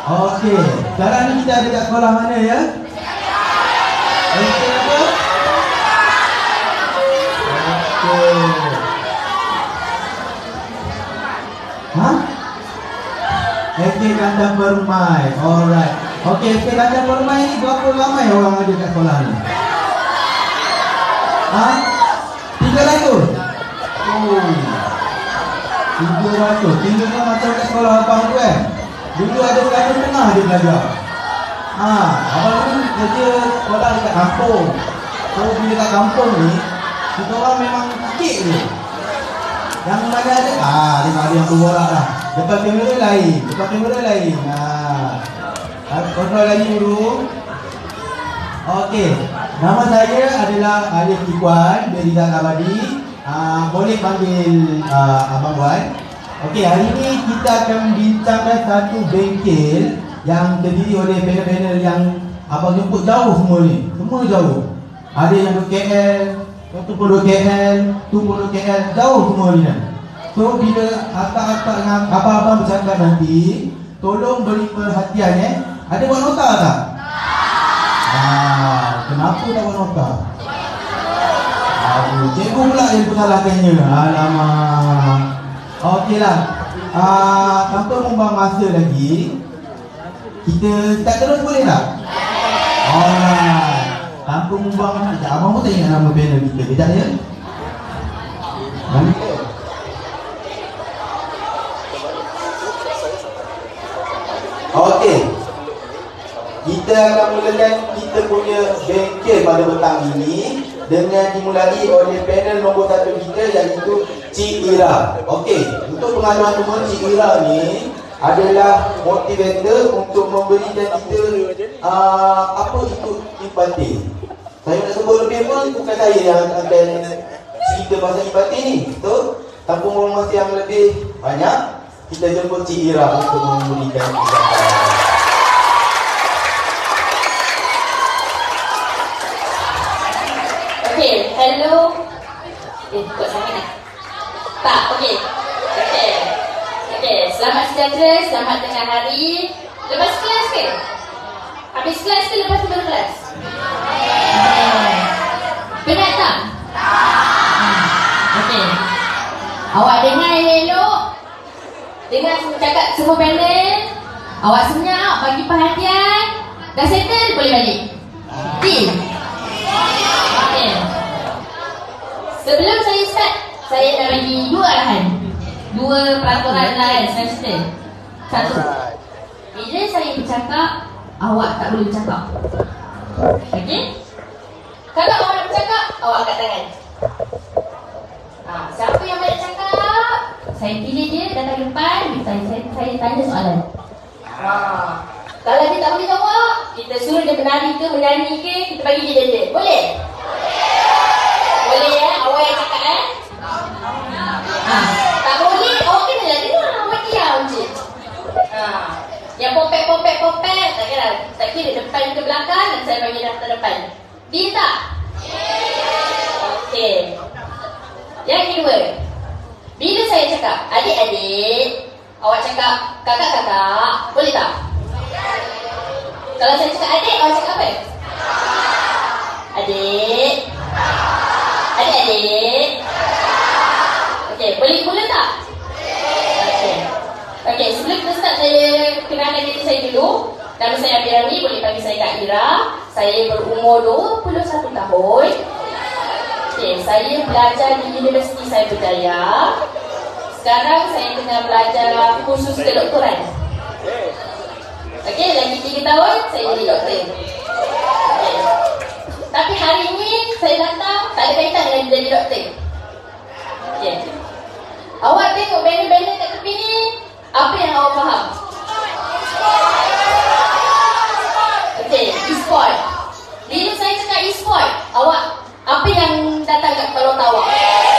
Okey, sekarang ni kita ada kat sekolah mana ya? Okey apa? Okey. Ha? Okey, Kandang Permai. Alright. Okey, Kandang Permai ni berapa ramai orang ada kat sekolah ni? Ha? 300? Oh. 300. Tinggal macam kat sekolah abang tu kan? Dulu ada satu tengah dia belajar. Abang tu kerja sekolah dekat kampung. So bila kat kampung ni, kita orang memang sikit je. Yang mana ada, dia ada yang berborak lah. Depan kamera lain, depan kamera lain. Kontrol lagi dulu. Okey, nama saya adalah Alif Ikuan dari Rizal Abadi. Boleh panggil Abang Wan. Okey, hari ini kita akan membincangkan satu bengkel yang terdiri oleh panel-panel yang abang jemput jauh semua ni. Semua jauh. Ada yang 2 KL, tu pun 2 KL, tu pun 2 KL, jauh semua ni kan. So bila akak-akak dengan abang-abang bercakap nanti, tolong beri perhatian Ada buat nota tak? Kenapa tak buat nota? Cikgu pula yang bersalahkannya. Alamak. Okeylah. Tanpa membuang masa lagi, kita start terus boleh tak? Alright. Tanpa membuang masa. Abang pun tak ingat nama panel kita. Kejap ya. Mana? Okey. Kita akan mulakan kita punya bengkel pada petang ini dengan dimulai oleh panel nombor 1 kita, iaitu Cik Ira. Okey, untuk pengaduan semua, Cik Ira ni adalah motivator untuk memberikan kita apa itu empati. Saya nak sebut lebih pun bukan saya yang akan cerita pasal empati ni. So, tanpa membuang masa yang lebih banyak, kita jemput Cik Ira untuk memberikan ucapan. Okay, hello. Buat sangat nak? Tak, okay. Okay, selamat sejahtera, selamat tengah hari. Lepas kelas ke? Habis kelas ke lepas tu kelas? Penat tak? Okay. Awak dengar elok. Dengar cakap semua panel. Awak senyap, bagi perhatian. Dah settle, boleh balik. Deal. Okay. Sebelum saya start, saya nak bagi 2 arahan, 2 peraturan lain semester. 1, bila saya bercakap, awak tak boleh bercakap. Okey? Kalau awak nak bercakap, awak angkat tangan. Siapa yang banyak cakap, saya pilih dia datang depan, saya tanya soalan. Kalau dia tak boleh jawab, kita suruh dia menari ke, menyanyi ke, kita bagi dia denda. Boleh? Boleh ya? Awak yang cakap tak boleh, awak kena lah dengar. Awak diam je. Yang popek, tak kira depan ke belakang, dan saya bagi daftar depan. Deal tak? Okey. Yang kedua, bila saya cakap adik-adik, awak cakap kakak-kakak, boleh tak? Kalau saya cakap adik, awak cakap apa? Adik. Adik-adik. Okey, boleh mula tak? Okey, sebelum kita start, saya kenalkan diri saya dulu. Nama saya Abirani, boleh panggil saya Kak Ira. Saya berumur 21 tahun. Okey, saya belajar di Universiti Cyberjaya. Sekarang saya tengah belajar kursus kedoktoran. Okey, lagi 3 tahun saya jadi doktor. Okay. Tapi hari ini saya datang tak ada kaitan dengan jadi doktor. Okay. Awak tengok banner-banner kat tepi ni, apa yang awak faham? Okey, e-sport. Bila saya cakap e-sport, awak apa yang datang kat kepala otak awak?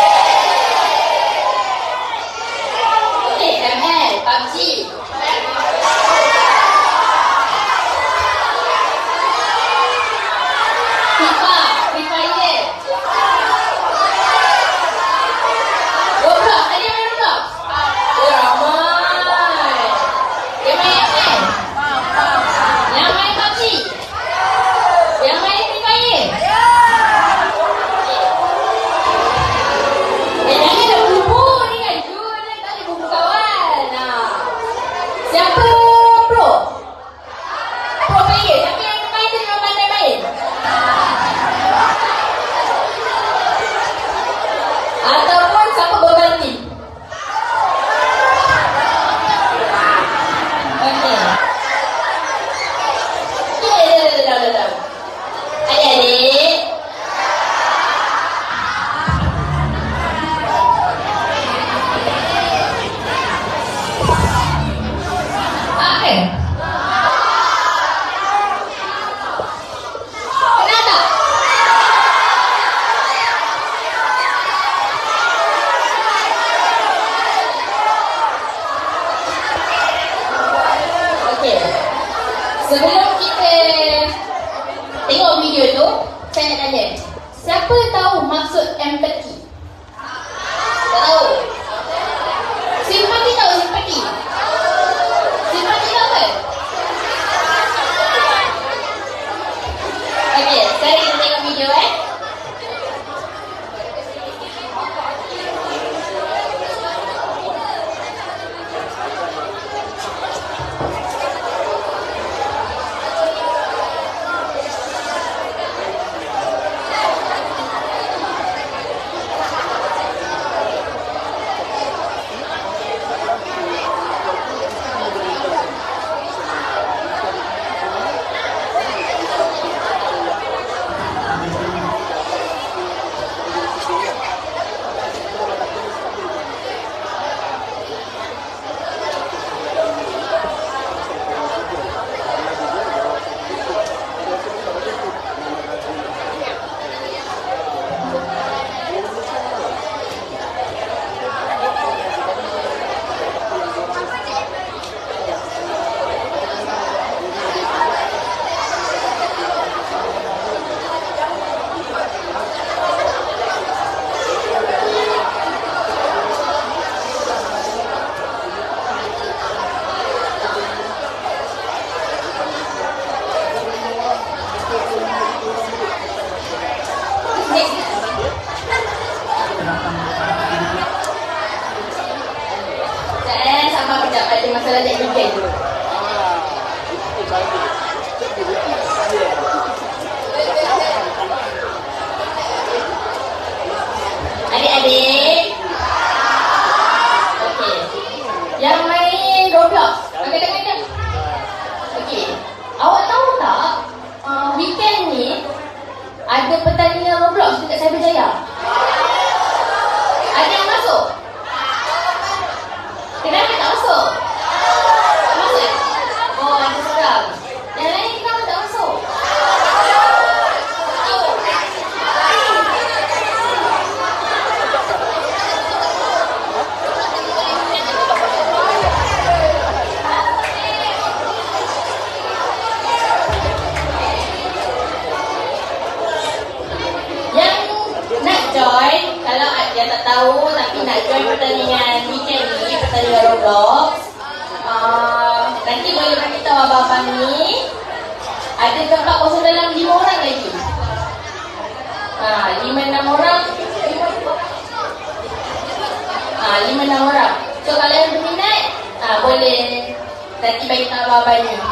Okey, ML, PUBG. FIFA, Free Fire. Roblox, ada yang main Roblox? Ramai. Sebelum kita tengok video tu, saya nak tanya, siapa tahu maksud empathy? Tak tahu? Simpati tahu simpati? Simpati tahu kan? Okey, sekarang kita tengok video masalah Jack Weekend tu. Adik-adik, okey, yang main Roblox, angkat tangan kan? Okey, awak tahu tak weekend ni ada pertandingan Roblox dekat Cyberjaya? Ada yang masuk? Kenapa tak masuk? Tak masuk? Oh, ada seorang. Yang lain kenapa tak masuk? Yang nak join, kalau yang tak tahu tapi nak join pertandingan weekend ni, pertandingan Roblox, nanti boleh beritahu abang-abang ni ada tempat kosong dalam 5 orang lagi. 5-6 orang. 5-6 orang. So kalau yang berminat, boleh nanti bagi tahu abang-abang ni.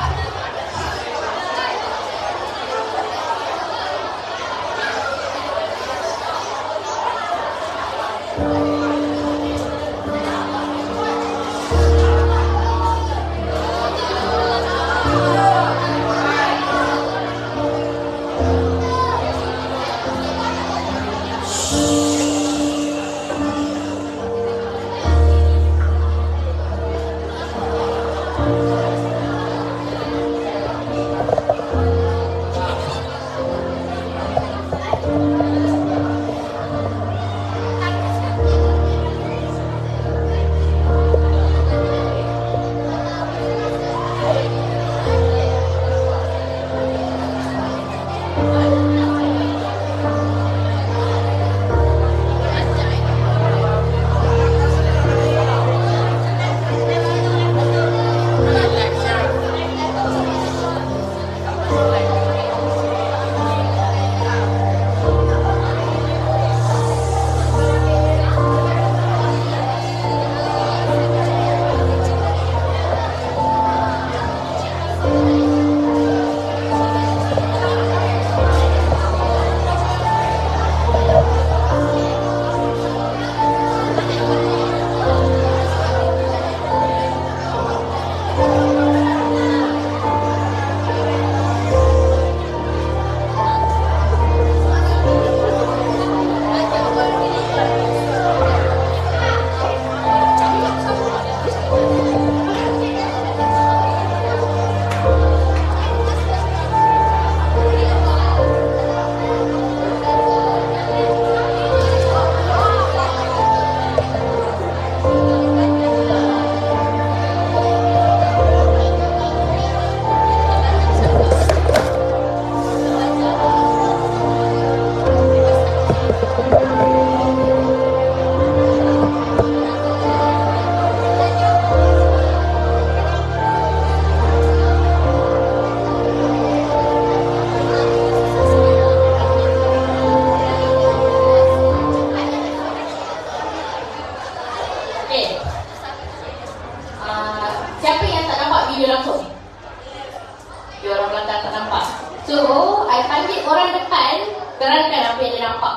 So, I panggil orang depan, terangkan apa yang dia nampak.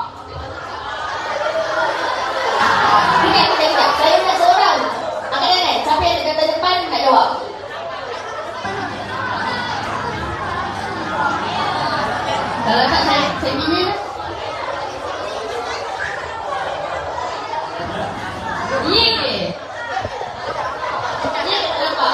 Dekat, saya nak seorang. Angkat tangan, siapa yang dekat depan nak jawab. Kalau tak saya pilih. Ya ke? Ya ke tak nampak?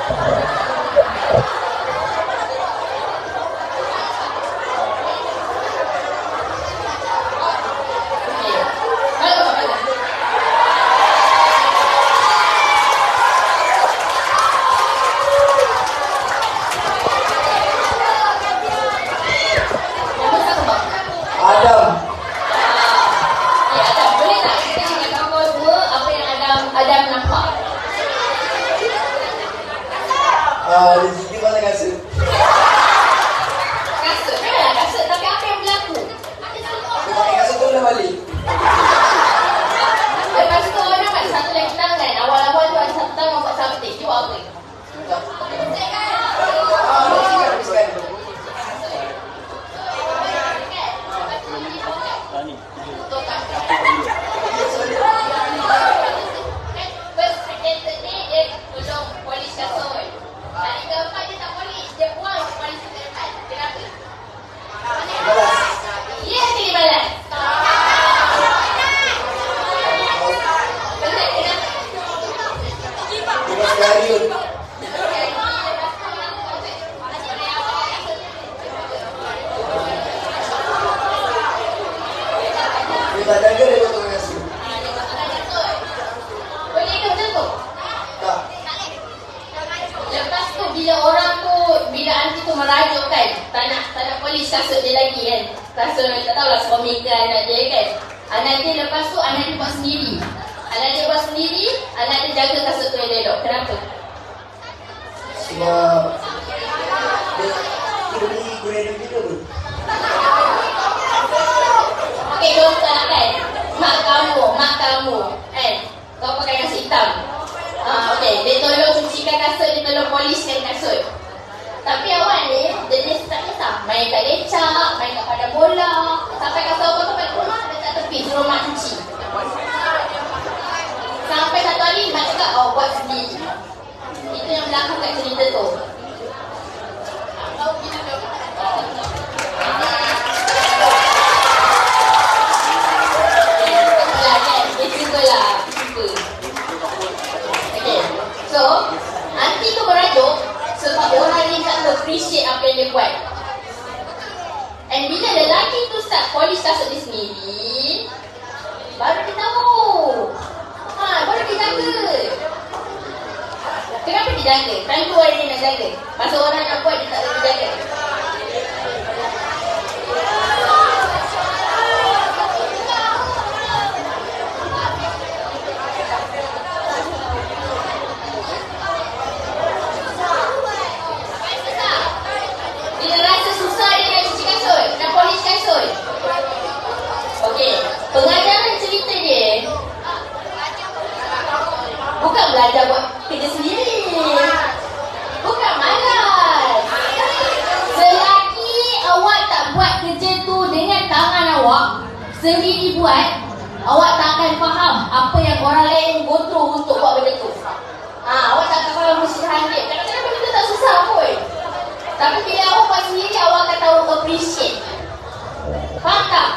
Rezeki mana kasut? Kasut, memanglah kasut. Tapi apa yang berlaku? Dia pakai kasut tu dah balik. Lepas tu orang nampak satu lagi tangan. Awal-awal tu ada satu tangan buat something. Dia buat apa? Tak jaga dia potong kasut. Boleh ke macam tu? Tak. Lepas tu bila orang tu, bila aunty tu merajuk kan, tak nak polis kasut dia lagi kan. Kasut tak tahulah suami ke anak dia kan. Anak dia lepas tu anak dia buat sendiri. Anak dia buat sendiri, anak dia jaga kasut tu yang elok. Kenapa? Sebab dia beli guna duit dia pun. Okey, contoh lah kan. Mak kamu kan. Kau pakai kasut hitam. Okey, dia tolong cucikan kasut, dia tolong poliskan kasut. Tapi awak ni, jenis tak kisah. Main kat lecak, main kat padang bola. Sampai kasut awak tu balik rumah, dekat tepi, suruh mak cuci. Sampai satu hari, mak cakap, oh buat sendiri. Itu yang berlaku kat cerita tu. So, aunty tu merajuk sebab orang ni tak appreciate apa yang dia buat. And bila lelaki tu start polish kasut dia sendiri, baru dia tahu. Baru dia jaga. Kenapa dia jaga? Time tu orang dia nak jaga. Masa orang nak buat, dia tak boleh jaga. Okey, pengajaran cerita dia bukan belajar buat kerja sendiri. Bukan malas. Selagi awak tak buat kerja tu dengan tangan awak, sendiri buat, awak tak akan faham apa yang orang lain go through untuk buat benda tu. Awak tak akan faham kesusahan dia. Kadang-kadang benda tu tak susah pun. Tapi bila awak buat sendiri, awak akan tahu appreciate. Faham tak?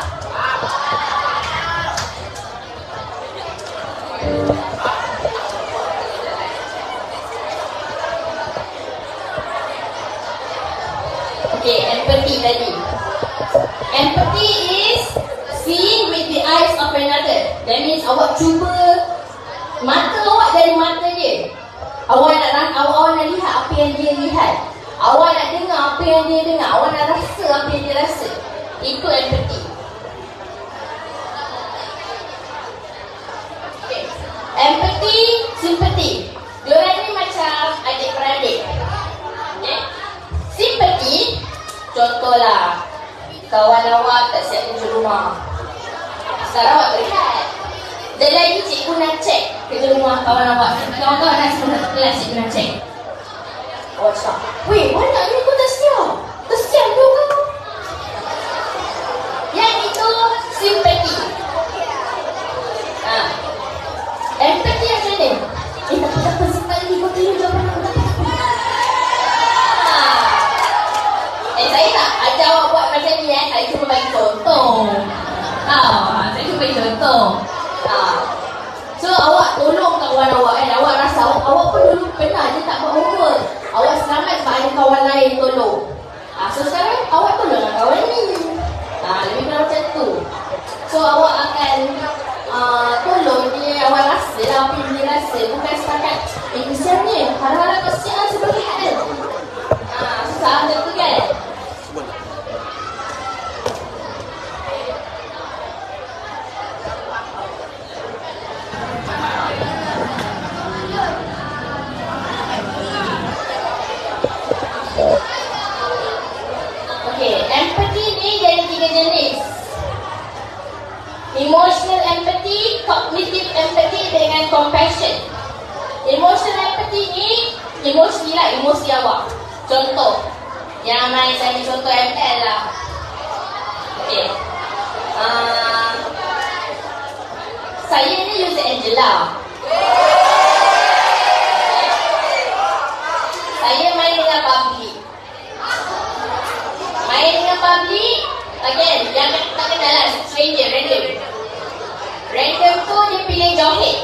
Okay, empathy tadi. Empathy is seeing with the eyes of another. That means awak cuba mata awak dari mata dia. Awak nak lihat apa yang dia lihat. Awak nak dengar apa yang dia dengar. Awak nak rasa apa yang dia rasa. Itu empathy. Okay. Empathy, sympathy. Diorang ni macam adik-beradik. Okay. Sympathy, contohlah kawan awak tak siap kerja rumah. Sekarang awak berehat. Dan lagi cikgu nak cek kerja rumah kawan awak. Kawan-kawan nak semua kelas cikgu nak cek. Awak cakap, weh, mana ni kau tak siap? Kesian tu kan? cuma bagi contoh. Saya cuma bagi contoh. So awak tolong kawan awak kan. Awak rasa awak pun dulu pernah je tak buat homework. Awak selamat sebab ada kawan lain tolong. So sekarang awak tolonglah kawan ni. Lebih kurang macam tu. So awak akan tolong dia. Awak rasa lah apa yang dia rasa. Bukan setakat kesiannya. Harap-harap kesian sebagai kan. Susah macam tu kan. Empathy ni jadi 3 jenis. Emotional empathy, cognitive empathy dengan compassion. Emotional empathy ni emosi lah, emosi awak. Contoh yang main saya contoh ML lah. Okay. Saya ni user Angela. Saya main dengan public. Main dengan public, again, yang tak kenal lah, stranger, random. Random tu dia pilih joget.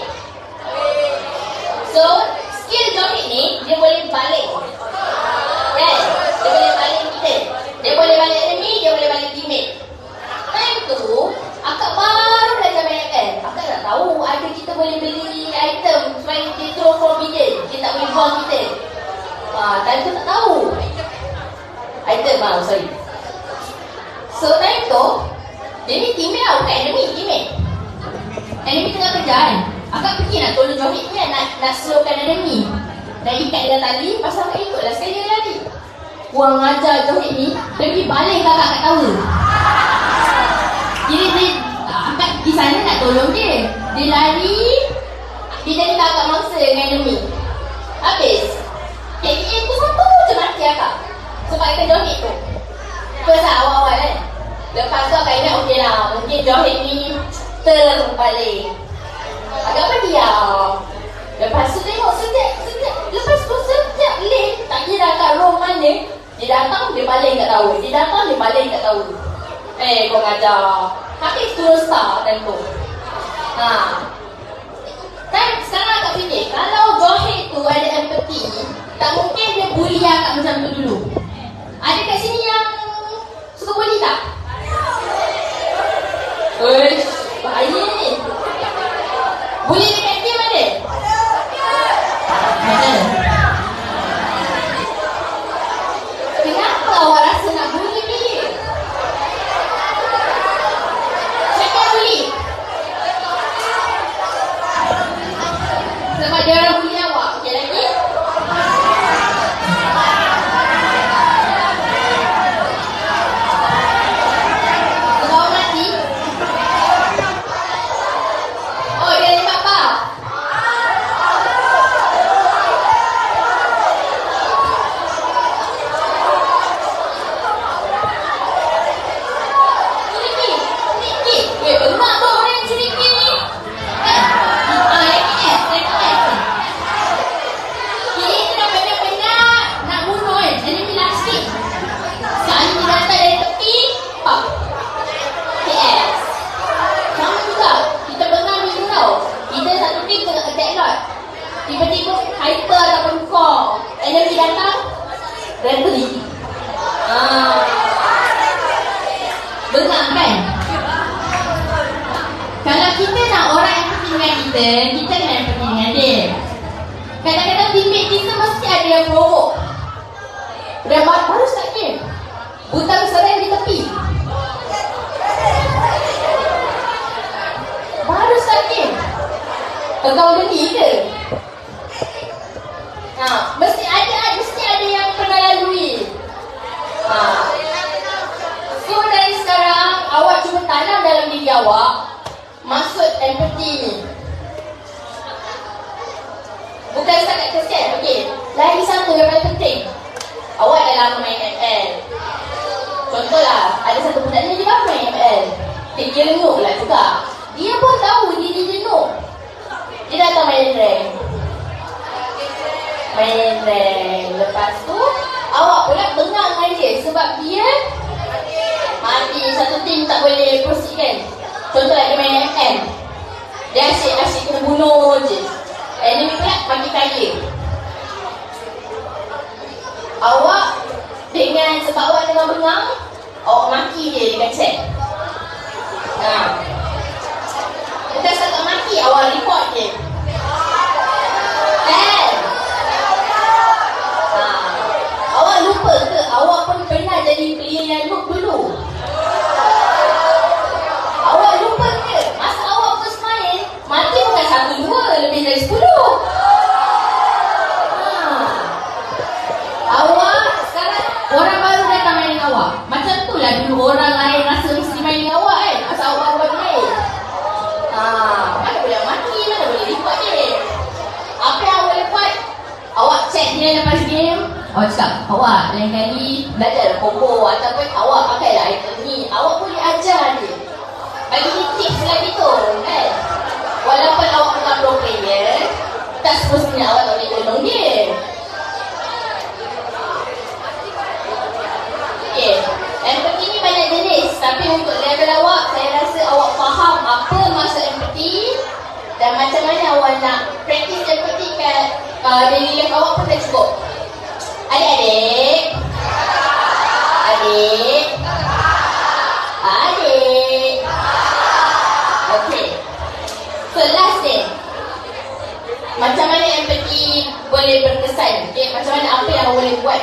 So, skill joget ni, dia boleh balik. Kan? Dia boleh balik kita. Dia boleh balik enemy, dia boleh balik teammate. Time tu, akak baru belajar main kan. Akak tak tahu, ada kita boleh beli item supaya kita throw from middle. Dia tak boleh buang kita. Time tu tak tahu. Item, sorry. So time tu, dia ni teammate lah, bukan enemy, teammate. Enemy tengah kejar kan. Akak pergi nak tolong joget ni kan, nak slowkan enemy. Nak ikat dengan tali, pasal akak ikutlah sekali dia lari. Buang ajar joget ni, dia pergi balik kakak kat tower. Jadi dia, akak pergi sana nak tolong dia. Dia lari, dia jadi kakak mangsa dengan enemy. Habis, KDA tu satu je mati akak. Sebab ikan joget tu. First lah awal-awal kan. Lepas tu akak ingat okey lah. Mungkin joget ni terbalik. Agak apa diam. Lepas tu tengok setiap. Lepas tu setiap lane. Tak kira kat row mana. Dia datang dia baling kat tower. Dia datang dia baling kat tower. Kau ngajar. Habis turun star time tu. Sekarang akak fikir. Kalau joget tu ada empathy. Tak mungkin dia bully akak macam tu dulu. Ada kat sini yang suka bully tak? Uish, bahaya ni. Bully dekat game ada? Ada. Kenapa awak rasa nak bully dia? Siapa yang bully? Sebab dia orang bully awak. Okey lagi? Tiba-tiba hyper ataupun core enemy datang rally. Dengar kan? Kalau kita nak orang yang empathy dengan kita kena empathy dengan dia. Kadang-kadang teammate kita mesti ada yang provoke. Dia baru start game, butang serang di tepi. Baru start game, kau beli ke? Mesti ada yang pernah lalui. So dari sekarang awak cuba tanam dalam diri awak maksud empathy ni. Bukan setakat kesian. Okey, lagi satu yang paling penting. Awak dah lama main ML. Contohlah, ada satu budak ni dia baru main ML. Dia jenuh lah juga. Dia pun tahu dia jenuh. Dia datang main rank. Lepas tu awak pula bengang dengan dia sebab dia satu tim tak boleh proceed kan. Contohnya dia main FM, dia asyik kena bunuh je. Enemy pula bagi kaya. Awak dengan sebab awak dengan bengang, awak maki dia dekat chat. Bukan setakat maki, awak report je. Kan? Awak lupa ke awak pun pernah jadi player yang noob dulu? Awak lupa ke masa awak first main, mati bukan 1-2, lebih dari 10. Awak sekarang orang baru datang main dengan awak. Macam tu lah dulu orang lain rasa mesti main dengan awak kan, masa awak baru main. Mana boleh mati, mana boleh report je. Apa yang awak boleh buat? Awak check dia lepas game. Awak cakap, awak lain kali belajar combo ataupun awak pakailah item ni. Awak boleh ajar dia, bagi dia tips lagi tu kan. Walaupun awak bukan pro player, tak semestinya awak tak boleh tolong dia. Okay, empathy ni banyak jenis. Tapi untuk level awak, saya rasa awak faham apa maksud empathy dan macam mana awak nak practice empathy kat daily life awak pun dah cukup. Adik-adik, okay. So last thing, macam mana empathy boleh berkesan? Okay, macam mana, apa yang awak boleh buat?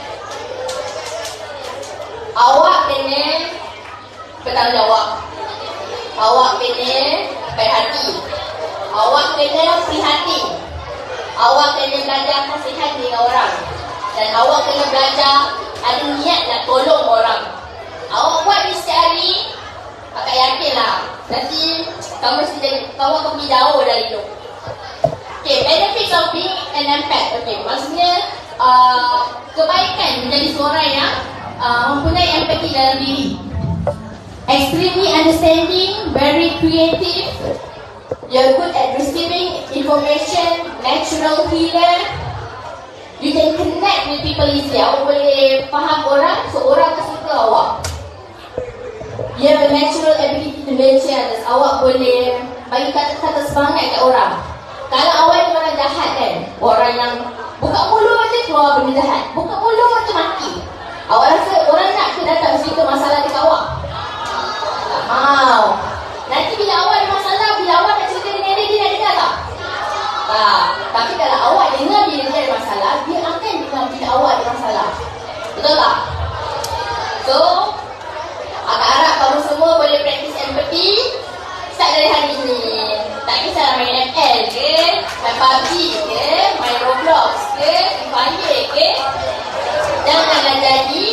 Awak kena bertanggungjawab. Awak kena baik hati. Awak kena prihatin. Awak kena belajar kasihan dengan orang. Dan awak kena belajar ada niat nak tolong orang. Awak buat ni setiap hari, akak yakin lah nanti kamu mesti jadi, kamu akan pergi jauh dari tu. Okay, benefits of being an empath. Okay, maksudnya kebaikan menjadi seorang yang mempunyai empathy dalam diri. Extremely understanding, very creative. You're good at receiving information, natural healer. You can connect with people easily. Awak boleh faham orang, so orang akan suka awak. You have a natural ability to nurture others. Awak boleh bagi kata-kata semangat kat orang. Kalau awak ni orang jahat kan, orang yang buka mulut je keluar benda jahat, buka mulut je mati. Awak rasa orang nak ke datang cerita masalah dekat awak? Tak mau. Nanti bila awak ada masalah, bila awak nak cerita dengan dia nak dengar tak? Tak. Tapi kalau awak dengar bila dia ada masalah, dia akan dengar bila awak ada masalah. Betul tak? So, akak harap kamu semua boleh practice empathy. Start dari hari ini. Tak kisahlah main ML ke, main PUBG ke, main Roblox ke, Fire ke. Janganlah jadi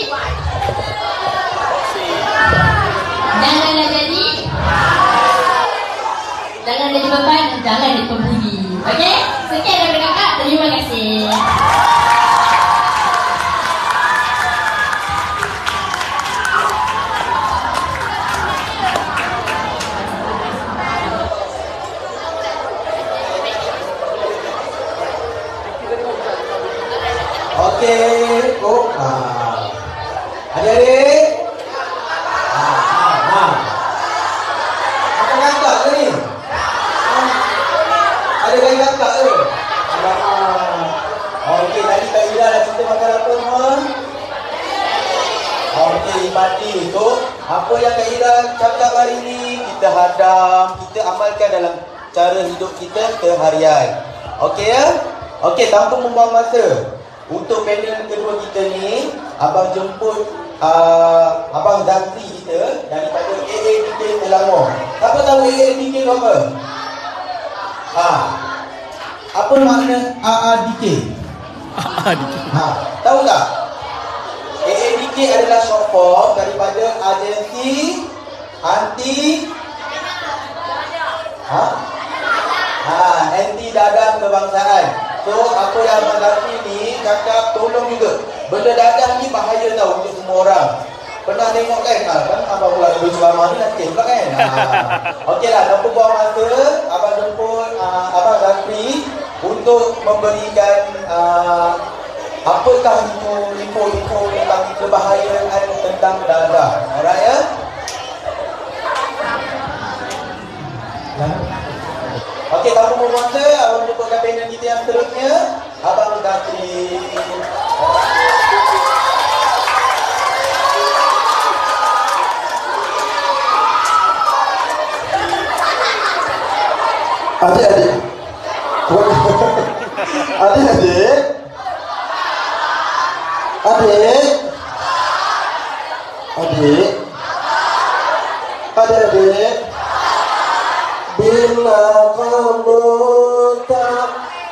beban, jangan jadi pembuli. Okey? Sekian daripada kakak. Terima kasih. Okey, adik-adik. Apa kakak ke ni? Ada gaya kakak ke? Okey, tadi Kak Ira dah cerita makan apa semua? Okey, padi tu apa yang Kak Ira cakap hari ni kita hadam, kita amalkan dalam cara hidup kita seharian. Okey ya? Okey, tanpa membuang masa, untuk panel kedua kita ni, abang jemput abang Zakri kita daripada AADK Selangor. Siapa tahu AADK tu apa? Apa makna AADK? Tahu tak? AADK adalah short form daripada Agensi Anti Anti Dadah Kebangsaan. So apa yang Abang Zakri ni cakap, tolong juga. Benda dadah ni bahaya tau untuk semua orang. Pernah tengok kan? Kan abang pula dulu ceramah ni nanti pula kan? Okey lah, tanpa buang masa, abang jemput Abang Zakri untuk memberikan apakah info tentang kebahayaan tentang dadah. Alright ya? Okey, kamu memuasa untuk panel kita yang seterusnya. Abang Gatri. Adik-adik. Adik-adik. Adik. Adik. Adik-adik. Bila kamu tak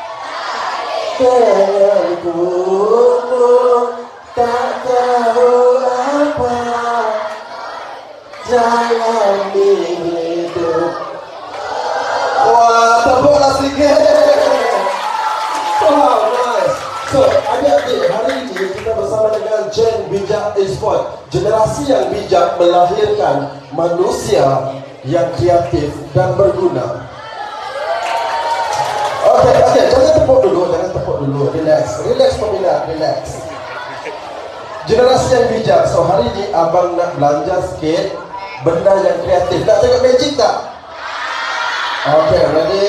denganku, tak tahu apa, jangan hidup. Wah, tepuklah sedikit. Wow, nice. So, adik-adik, hari ini kita bersama dengan Gen Bijak Esport. Generasi yang bijak melahirkan manusia yang kreatif dan berguna. Okey, jangan tepuk dulu, relax peminat, relax. Generasi yang bijak. So, hari ini abang nak belanja sikit benda yang kreatif. Nak tengok magic tak? Okey, ready?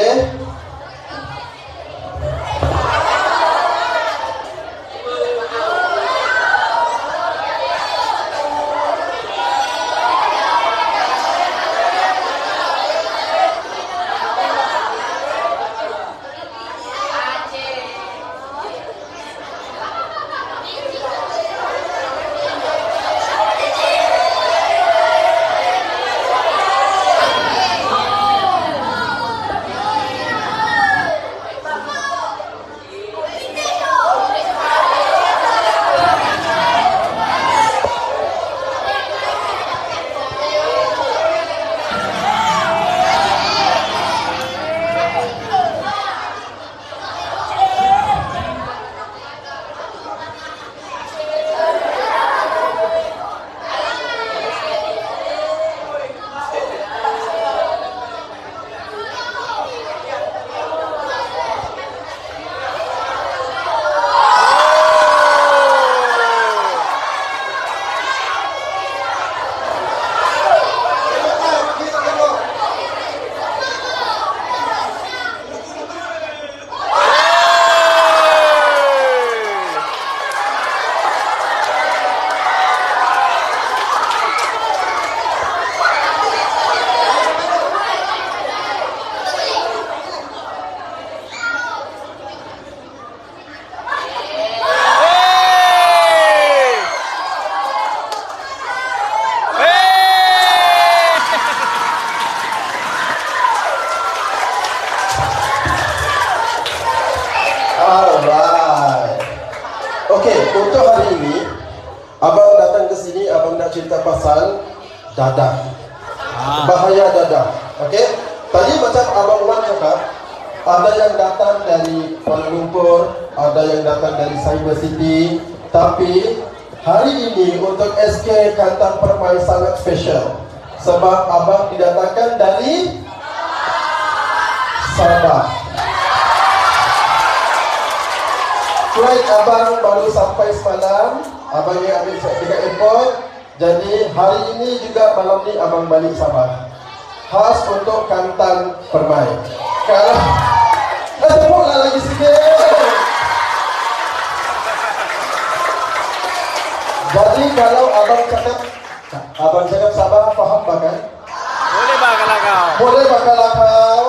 Untuk hari ini abang datang ke sini, abang nak cerita pasal dadah. Bahaya dadah. Okey. Tadi macam abang Wan cakap, ada yang datang dari Kuala Lumpur, ada yang datang dari Cyber City, tapi hari ini untuk SK Kantang Permai sangat special sebab abang didatangkan dari Sabah. Flight abang baru sampai semalam, abang yang ambil dekat airport. Jadi hari ini juga malam ni abang balik Sabah. Khas untuk Kantang Permai. Kalau tepuklah lagi sikit. Jadi kalau abang cakap Sabah, faham tak kan? Boleh bakal kau. Boleh bakal kau.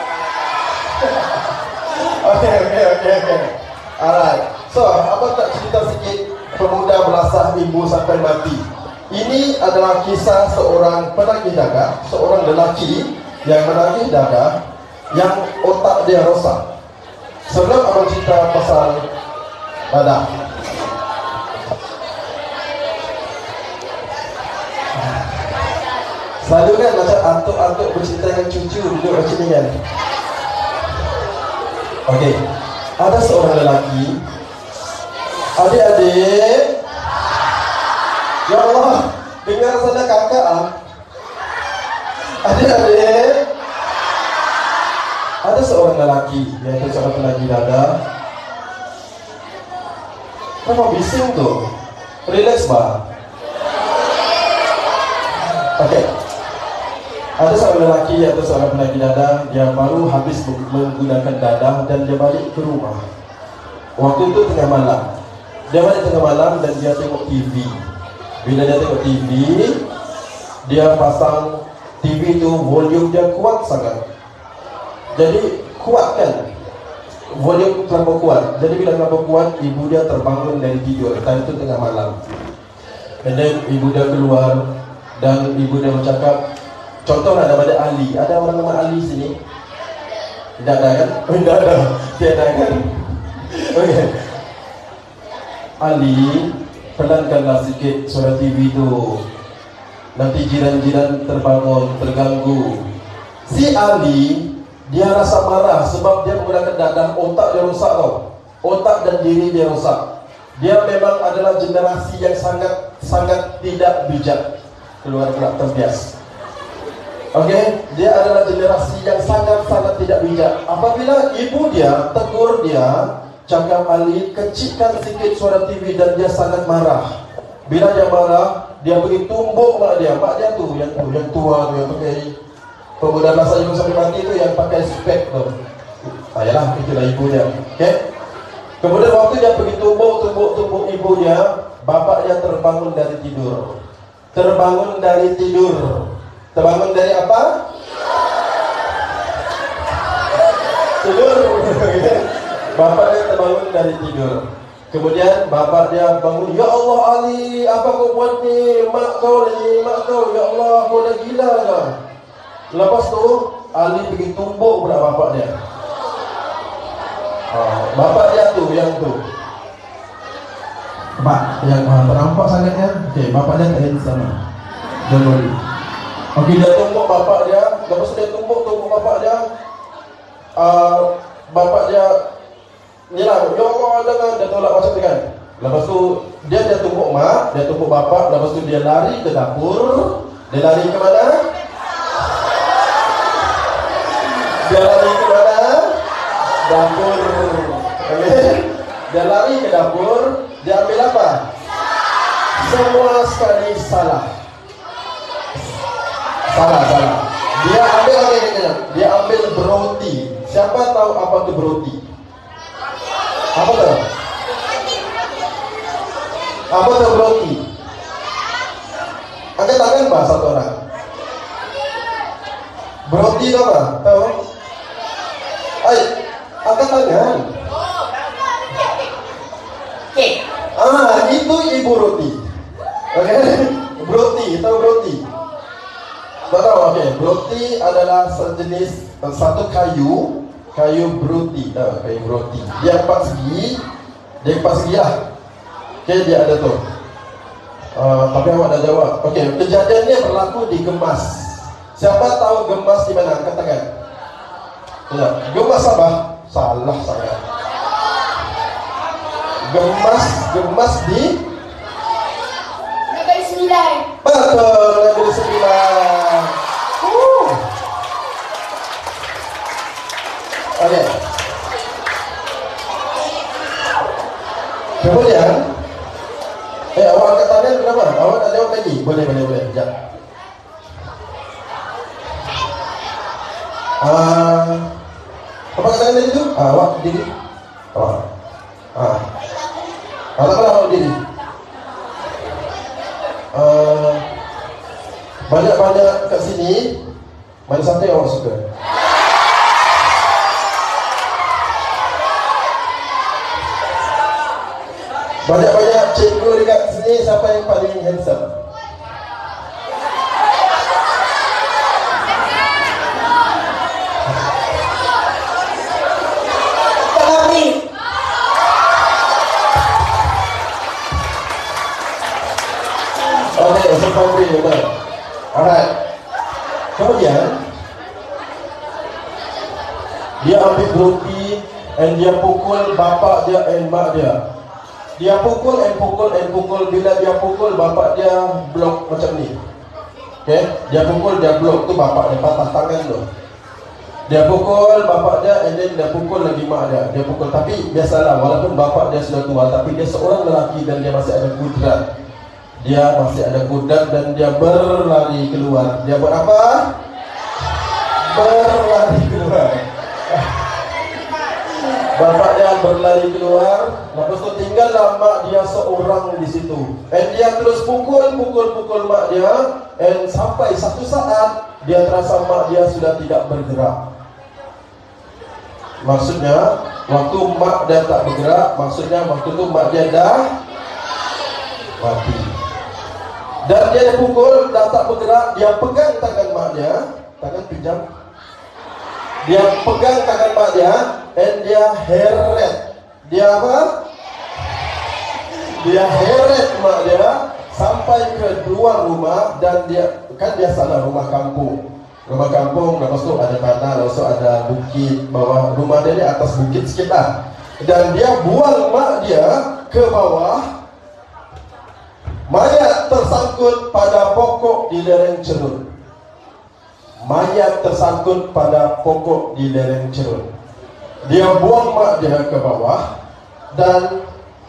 Okey. Alright. So, abang tak cerita sikit pemuda belasah ibu sampai mati. Ini adalah kisah seorang penagih dadah, seorang lelaki yang menagih dadah yang otak dia rosak. Sebelum abang cerita pasal dadah, selalu kan macam antuk-antuk bercerita dengan cucu duduk macam ni kan. Okey. Ada seorang lelaki. Adik-adik, ya Allah, dengar sana kakak ah. Adik-adik, ada seorang lelaki yang seorang penagih dadah. Kenapa bising tu? Relax bah. Okey. Ada seorang lelaki atau seorang penagih dadah, dia baru habis menggunakan dadah dan dia balik ke rumah. Waktu itu tengah malam. Dia balik tengah malam dan dia tengok TV. Bila dia tengok TV, dia pasang TV itu volume dia kuat sangat. Jadi kuat kan? Volume terlalu kuat. Jadi bila terlalu kuat, ibu dia terbangun dari tidur. Time itu tengah malam. And then ibu dia keluar dan ibu dia bercakap, contoh ada Ali. Ada orang nama Ali sini? Tidak ada kan? Tidak ada. Tidak ada kan? Okay. Ali, pelankanlah sikit suara TV itu. Nanti jiran-jiran terbangun, terganggu. Si Ali, dia rasa marah sebab dia menggunakan dadah, otak dia rosak tau. Otak dan diri dia rosak. Dia memang adalah generasi yang sangat tidak bijak. Keluar terbias. Okey, dia adalah generasi yang sangat tidak bijak. Apabila ibu dia tegur dia, cakap Ali, kecilkan sikit suara TV, dan dia sangat marah. Bila dia marah, dia pergi tumbuk mak dia. Mak dia tu yang tua tu, yang pakai pemuda masa hidup sampai mati tu, yang pakai spek tu. Ayalah, itulah ibu dia. Okey. Kemudian waktu dia pergi tumbuk ibu dia, bapak dia terbangun dari tidur. Terbangun dari tidur. Terbangun dari apa? Tidur. Bapak dia terbangun dari tidur. Kemudian bapak dia bangun, ya Allah Ali, apa kau buat ni? Mak kau, ya Allah, kau dah gila kau. Lepas tu Ali pergi tumbuk pula bapak dia. Bapak dia tu, yang tu. Pak, yang ternampak sangatnya. Okey, bapak dia tak ada sama. Don't worry. Okey, dia tumbuk bapak dia. Lepas dia tumbuk bapak dia. Bapak dia nyelam, ya Allah, jangan. Dia tolak macam tu kan. Lepas tu dia tumbuk mak, dia tumbuk bapak. Lepas tu dia lari ke dapur. Dia lari ke mana? Dia lari ke mana? Dapur. Okay. Dia lari ke dapur. Dia ambil apa? Semua sekali salah. Salah. Dia ambil dia ambil beroti. Siapa tahu apa itu beroti? Apa tu? Apa tu beroti? Angkat tangan bah satu orang. Beroti itu apa? Tahu? Ayo, angkat tangan. Itu ibu roti. Oke, roti, tahu roti? Tak tahu? Oke, roti adalah sejenis satu kayu beroti, kayu beroti. Dia empat segi lah. Oke, dia ada tu. Tapi awak dah jawab. Oke, kejadiannya berlaku di Gemas. Siapa tahu Gemas di mana? Angkat tangan. Ya, Gemas apa? Salah sangat. Gemas di Negeri Sembilan. Betul, Negeri Sembilan. Oke. Kemudian awak angkat tangan kenapa? Awak tak jawab lagi? Boleh. Sekejap. Apa kata tadi itu? Awak diri. Awak diri. Banyak-banyak kat sini. Mana satu yang awak suka? Banyak-banyak cikgu dekat sini. Siapa yang paling handsome? Betul. Alright. Kemudian dia ambil roti dan dia pukul bapak dia dan mak dia. Dia pukul. Bila dia pukul, bapak dia blok macam ni. Okay? Dia pukul, dia blok tu bapak dia patah tangan tu. Dia pukul bapak dia and then dia pukul lagi mak dia. Dia pukul, tapi biasalah walaupun bapak dia sudah tua, tapi dia seorang lelaki dan dia masih ada kudrat. Dan dia berlari keluar. Dia buat apa? berlari keluar. Bapaknya berlari keluar, lepas itu tinggallah mak dia seorang di situ. Dan dia terus pukul mak dia, dan sampai satu saat dia terasa mak dia sudah tidak bergerak. Maksudnya waktu mak dia tak bergerak, maksudnya waktu itu mak dia dah mati. Dan dia pukul, dah tak bergerak, dia pegang tangan mak dia, tangan pinjam. Dia pegang tangan mak dia, dan dia heret. Dia apa? Dia heret mak dia sampai ke luar rumah. Dan dia, kan biasalah rumah kampung. Rumah kampung, lepas tu ada tanah, lepas tu ada bukit bawah. Rumah dia ni atas bukit sikit lah. Dan dia buang mak dia ke bawah. Mayat tersangkut pada pokok di lereng cerun. Mayat tersangkut pada pokok di lereng cerun. Dia buang mak dia ke bawah. Dan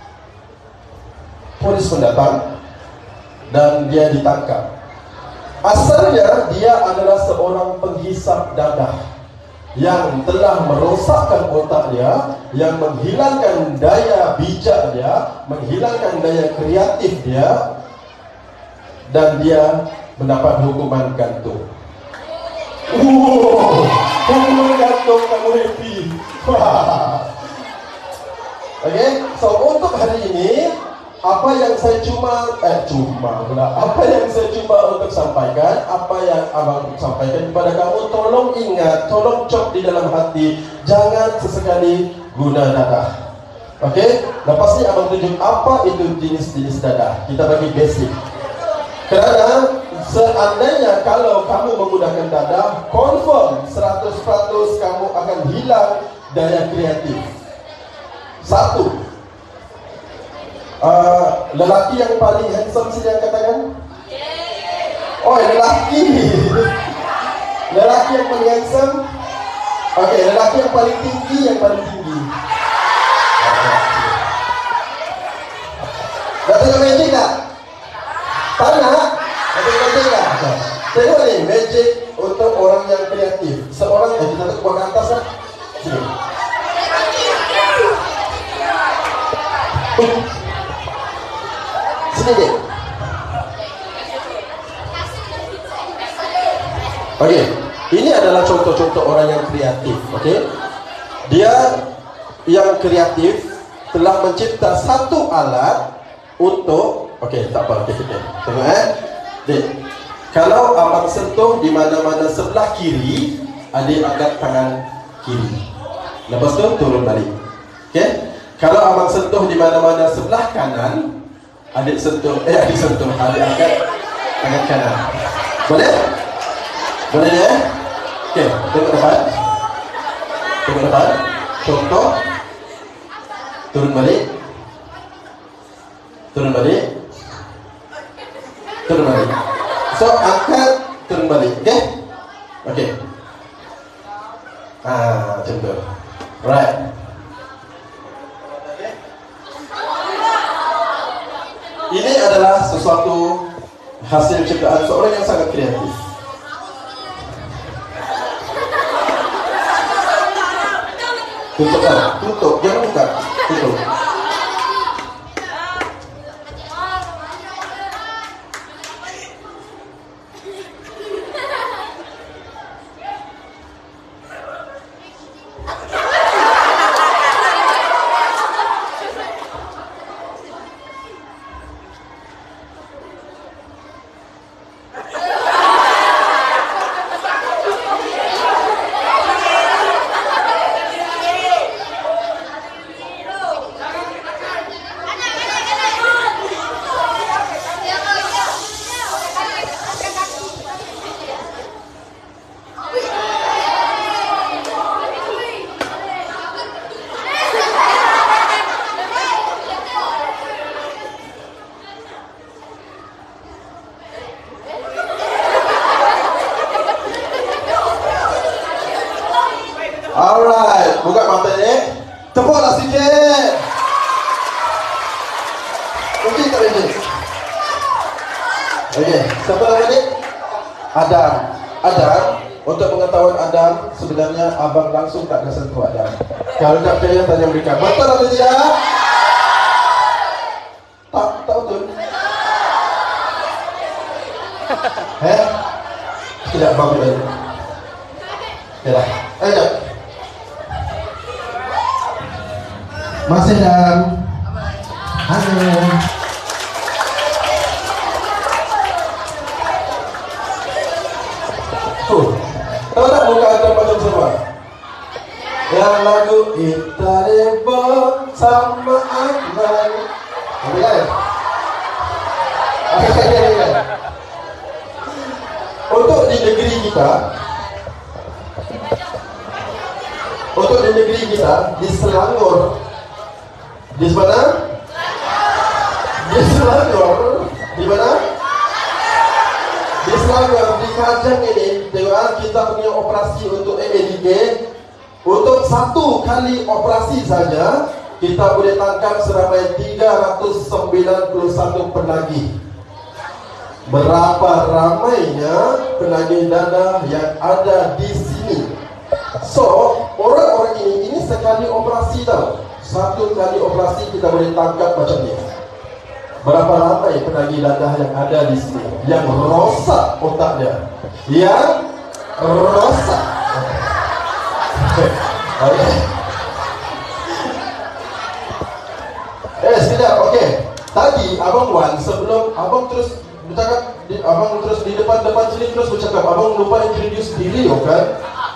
polis mendatang, dan dia ditangkap. Asalnya dia adalah seorang penghisap dadah yang telah merosakkan otak dia, yang menghilangkan daya bijak dia, menghilangkan daya kreatif dia, dan dia mendapat hukuman gantung. Hukuman gantung, kamu happy. Okay, so untuk hari ini apa yang saya apa yang saya cuba untuk sampaikan, apa yang abang sampaikan kepada kamu, tolong ingat, tolong cop di dalam hati, jangan sesekali guna dadah. Okey, lepas ni abang tunjuk apa itu jenis-jenis dadah. Kita bagi basic. Kerana seandainya kalau kamu menggunakan dadah, confirm 100% kamu akan hilang daya kreatif. Satu, lelaki yang paling handsome sini angkat tangan. Oh, lelaki. Lelaki yang paling handsome. Okey, lelaki yang paling tinggi, yang paling tinggi. Dah tengok magic tak? Tak nak? Dah tengok magic tak? Tengok ni, magic untuk orang yang kreatif. Seorang, kita tak buat ke atas lah. Sini. Sini dek. Okey, ini adalah contoh-contoh orang yang kreatif. Okey, dia yang kreatif telah mencipta satu alat untuk. Okey, tak apa, kita tengok dek. Kalau abang sentuh di mana-mana sebelah kiri, adik angkat tangan kiri. Lepas tu turun balik. Okey, kalau abang sentuh di mana-mana sebelah kanan, adik angkat tangan kanan. Boleh? Boleh ya? Okey, tengok depan. Tengok depan. Contoh. Turun balik. Turun balik. Turun balik. So, angkat, turun balik. Okey? Okey. Macam tu. Right. Ini adalah sesuatu hasil ciptaan seorang yang sangat kreatif. Tutup kan? Tutup, jangan buka. Tutup. Alright, buka mata ni. Tepuklah sikit. Okey tak boleh? Okey, siapa nama ni? Adam. Adam, Untuk pengetahuan Adam, sebenarnya abang langsung tak ada sentuh Adam. Kalau tak percaya tanya mereka. Betul atau tidak? Tak betul. Tidak bagus lagi. Tidak. Jap. Masih Adam. Halo. Tahu tak muka Adam macam semua? Yang lagu Ita Rebon sama Akmal. Apa kan? Untuk di negeri kita, di Selangor, di mana? Di Selangor, di mana? Di Selangor, di Kajang ini, dengan kita punya operasi untuk EADG. Untuk 1 kali operasi saja, kita boleh tangkap seramai 391 penagih. Berapa ramainya penagih dadah yang ada di sini. So, orang-orang ini sekali operasi tau. 1 kali operasi kita boleh tangkap macam ni. Berapa ramai penagih dadah yang ada di sini, yang rosak otaknya, yang rosak. Sekejap, okey. Tadi Abang Wan, sebelum Abang terus bercakap, Abang terus di depan sini terus bercakap, Abang lupa introduce diri, kan?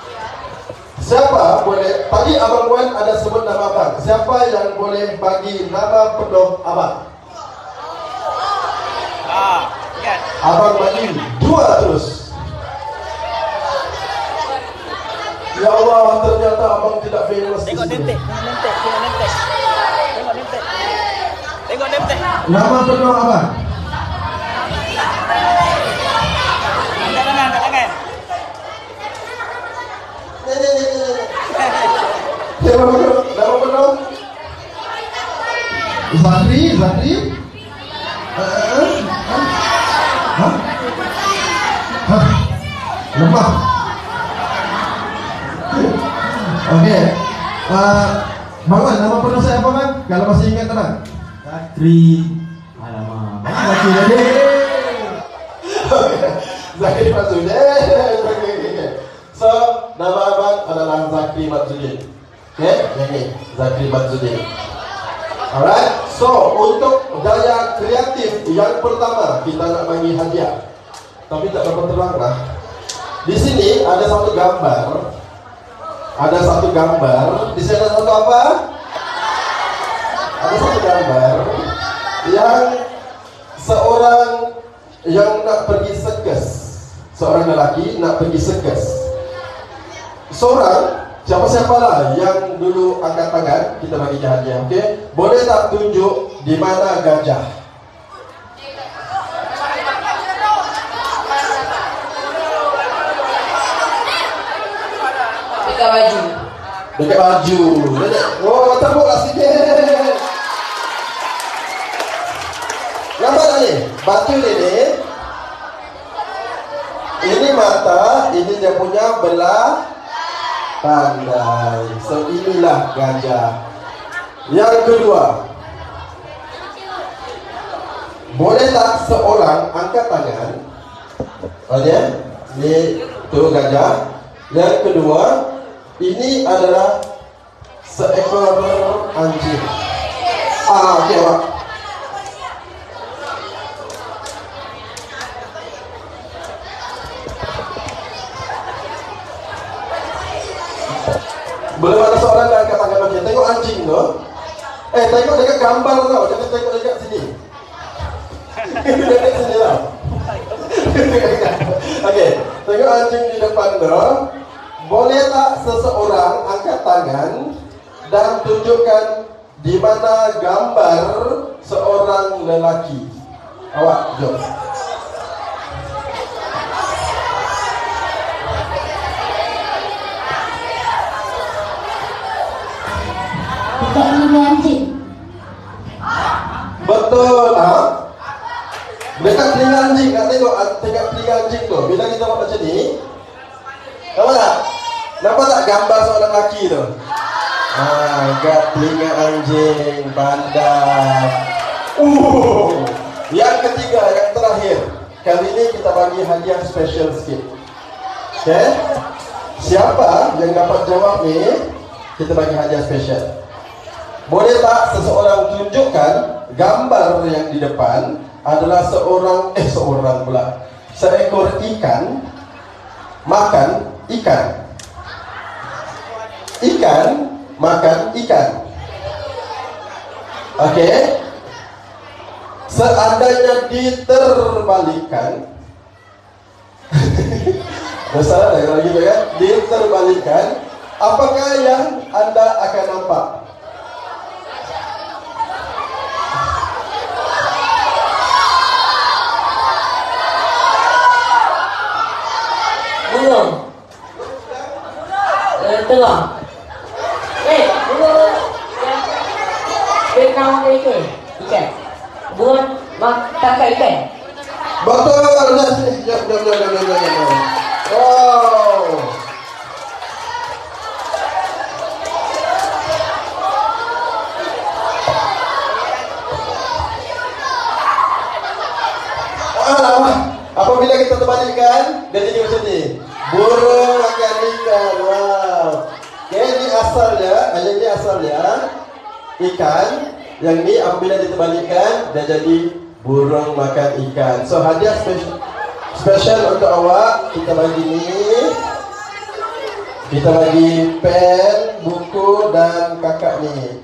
Siapa boleh, tadi Abang Wan ada sebut nama Abang. Siapa yang boleh bagi nama penuh Abang? Abang bagi 2 terus. Ya Allah, ternyata Abang tidak famous. Tengok nentek. Nama penuh Abang? Angkat tangan. Nama penuh? Zakri? Lemah. Okey. Bang Wan, nama penuh saya apa Bang? Kalau masih ingat tenang. Zakri. Alamak. Zakri tadi. Zakri Maksudin. So, nama abang adalah Zakri Maksudin. Okay, ini Zakri Maksudin. Alright. So, untuk daya kreatif yang pertama kita nak bagi hadiah. Tapi tak dapat terang lah. Di sini ada satu gambar. Di sini ada satu apa? Ada satu gambar yang seorang yang nak pergi sirkus. Seorang lelaki nak pergi sirkus. Seorang siapa-siapalah yang dulu angkat tangan, kita bagi hadiah, okey? Boleh tak tunjuk di mana gajah? Dekat baju. Oh, tepuk lah sikit. Nampak tak ni? Batu ni. Ini mata, ini dia punya belah pandai. So inilah gajah. Yang kedua, boleh tak seorang angkat tangan? Okey, ni tu gajah. Yang kedua, ini adalah seekor anjing. Okey Pak. Belum ada seorang yang angkat tangan macam. Tengok anjing tu. Tengok dekat gambar tau. Jangan tengok dekat sini. Dekat sini lah. Okey, tengok anjing di depan tu. Boleh tak seseorang angkat tangan dan tunjukkan di mana gambar seorang lelaki? Awak, jom. Dekat telinga anjing. Betul, ha? Dekat telinga anjing, nak tengok dekat telinga anjing tu. Bila kita buat macam ni, Nampak tak? Nampak tak gambar seorang lelaki tu? Agak telinga anjing, pandai. Yang ketiga, yang terakhir. Kali ini kita bagi hadiah special sikit. Okay? Siapa yang dapat jawab ni, kita bagi hadiah special. Boleh tak seseorang tunjukkan gambar yang di depan adalah seekor ikan makan ikan. Ikan makan ikan. Okey. Seandainya diterbalikkan besar kalau gitu kan, diterbalikkan, apakah yang anda akan nampak? Burung. Tengah. Burung. Benang ikan. Ikan. Burung tangkap ikan. Betul. Jom. Wow. Apabila kita terbalikkan, dia jadi macam ni. Burung makan ikan. Wow. Okay, ini asalnya ikan. Yang ni apabila diterbalikkan, dia jadi burung makan ikan. So hadiah special untuk awak. Kita bagi ni. Kita bagi pen, buku dan kakak ni.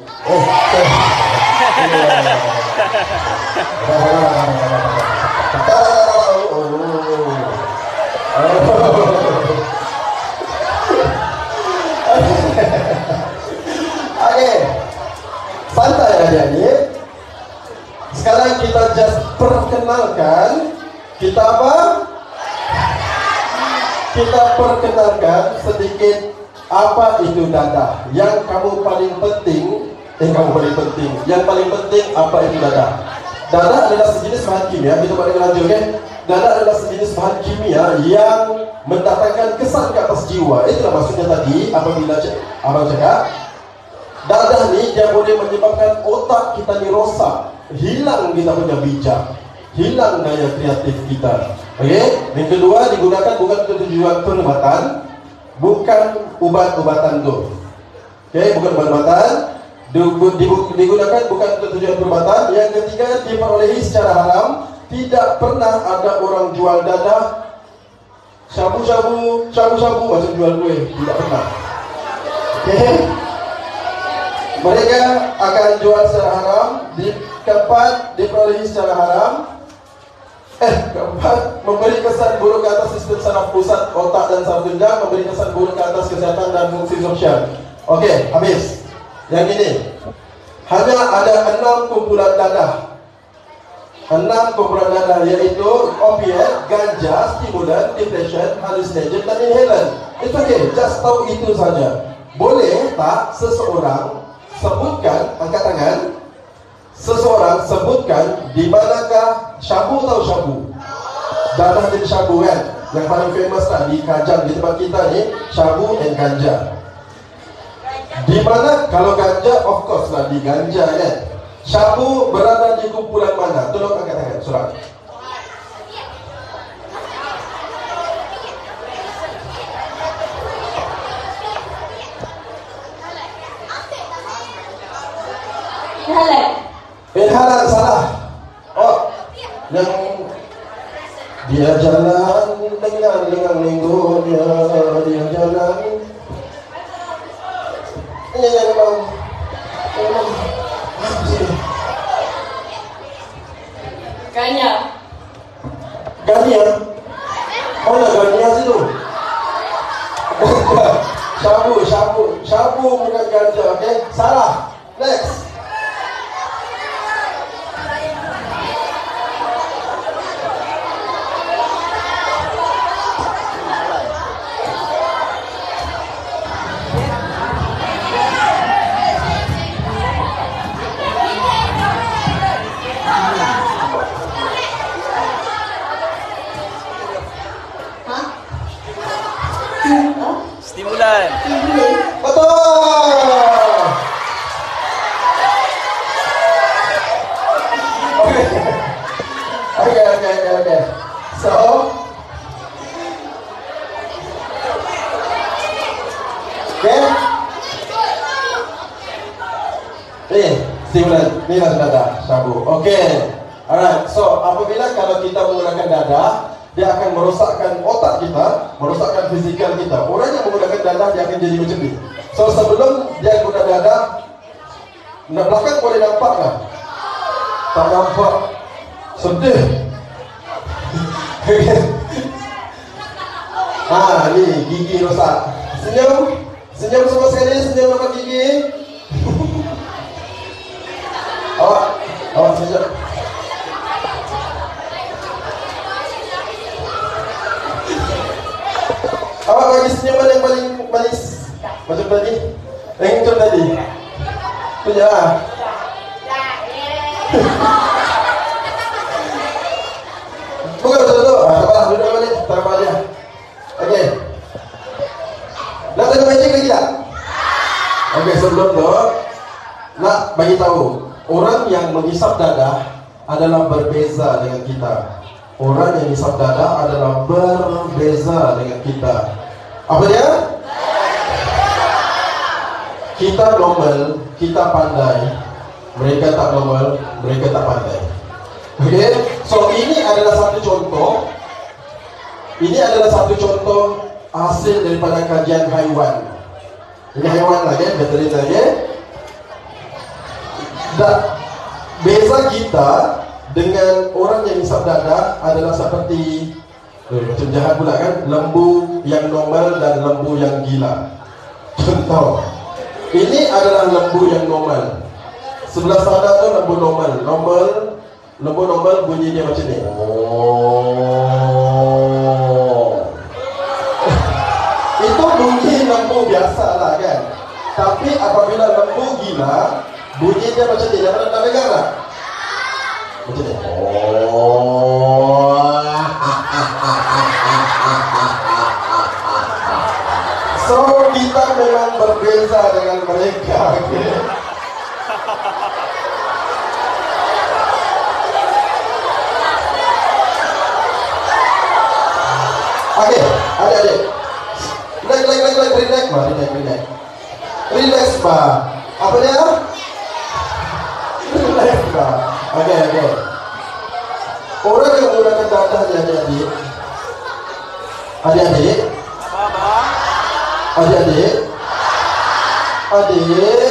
Okey. Santai aja ni. Sekarang kita just perkenalkan. Kita apa? Kita perkenalkan sedikit apa itu dadah. Yang paling penting apa itu dadah? Dadah adalah sejenis bahan kimia. Kita balik lagi, okey? Dadah adalah sejenis bahan kimia yang mendatangkan kesan ke atas jiwa. Itulah maksudnya tadi apabila abang cakap dadah ni dia boleh menyebabkan otak kita ni rosak, hilang kita punya bijak, hilang daya kreatif kita. Okey? Yang kedua, digunakan bukan untuk tujuan perubatan, bukan ubat-ubatan tu. Okey, bukan ubat-ubatan, digunakan bukan untuk tujuan perubatan. Yang ketiga, diperolehi secara haram. Tidak pernah ada orang jual dadah syabu-syabu macam jual kuih. Tidak pernah. Okey? Mereka akan jual secara haram. Keempat, diperolehi secara haram. Keempat, memberi kesan buruk ke atas sistem saraf pusat otak dan saraf genjang, memberi kesan buruk ke atas kesehatan dan fungsi sosial. Okey, habis. Yang ini hanya ada 6 kumpulan dadah. 6 kumpulan dadah, iaitu opiat, ganja, stimulan, depression, hallucinogen dan inhalant. It's okay, just tahu itu saja. Boleh tak seseorang sebutkan, angkat tangan, seseorang sebutkan di manakah syabu atau syabu? Dadah dan syabu kan? Yang paling famous lah di Kajang, di tempat kita ni, syabu dan ganja. Di mana? Kalau ganja, of course lah di ganja kan? Syabu berada di kumpulan mana? Tolong angkat tangan, surat. Inhalan salah. Oh, yang dia jalan dengan lingkungannya, dia jalan. Ini yang memang Ganya. Gania. Mana gania situ? Syabu bukan ganja, okey? Salah. Next. Stimulan. Inilah dada, sabu. Okey. Alright. So, apabila kalau kita menggunakan dada, dia akan merosakkan otak kita, merosakkan fizikal kita. Orang yang menggunakan dada, dia akan jadi macam ni. So, sebelum dia guna dada, nak belakang boleh nampak tak? Tak nampak. Sedih. Ni gigi rosak. Senyum. Senyum semua sekali. Senyum nampak gigi. Awak senyum. Awak bagi senyuman yang paling manis. Macam tadi. Yang macam tadi. Punya lah. Bukan betul-betul. Sabarlah, duduk balik. Taruh dia. Okey. Nak tengok magic lagi tak? Okey, sebelum tu nak bagi tahu, orang yang menghisap dada adalah berbeza dengan kita. Orang yang menghisap dada adalah berbeza dengan kita. Apa dia? Kita normal, kita pandai. Mereka tak normal, mereka tak pandai. Okey, so ini adalah satu contoh. Ini adalah satu contoh hasil daripada kajian haiwan. Ini haiwan lagi, veteriner lagi. Dan beza kita dengan orang yang hisap dada adalah seperti macam jahat pula kan, lembu yang normal dan lembu yang gila. Contoh, ini adalah lembu yang normal. Sebelah sana tu lembu normal. Lembu normal bunyi dia macam ni. Itu bunyi lembu biasa lah kan. Tapi apabila lembu gila, bunyi dia macam ni. Jangan nak pegang lah. Macam ni. So kita memang berbeza dengan mereka. Okay? Okey, adik-adik. Relax, Pak. Apa dia? Relax, Pak. Okey. Orang yang menggunakan dada ni adik-adik. Adik-adik. Adik-adik. Adik.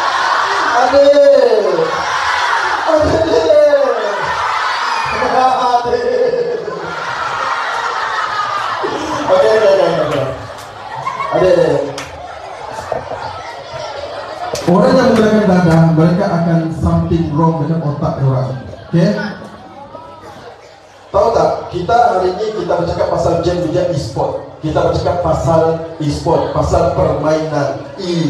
Adik. Okey. Adik. Orang yang menggunakan dada, mereka akan something wrong dengan otak orang. Okey? Tahu tak? Kita hari ini kita bercakap pasal game bijak e-sport. Kita bercakap pasal e-sport, pasal permainan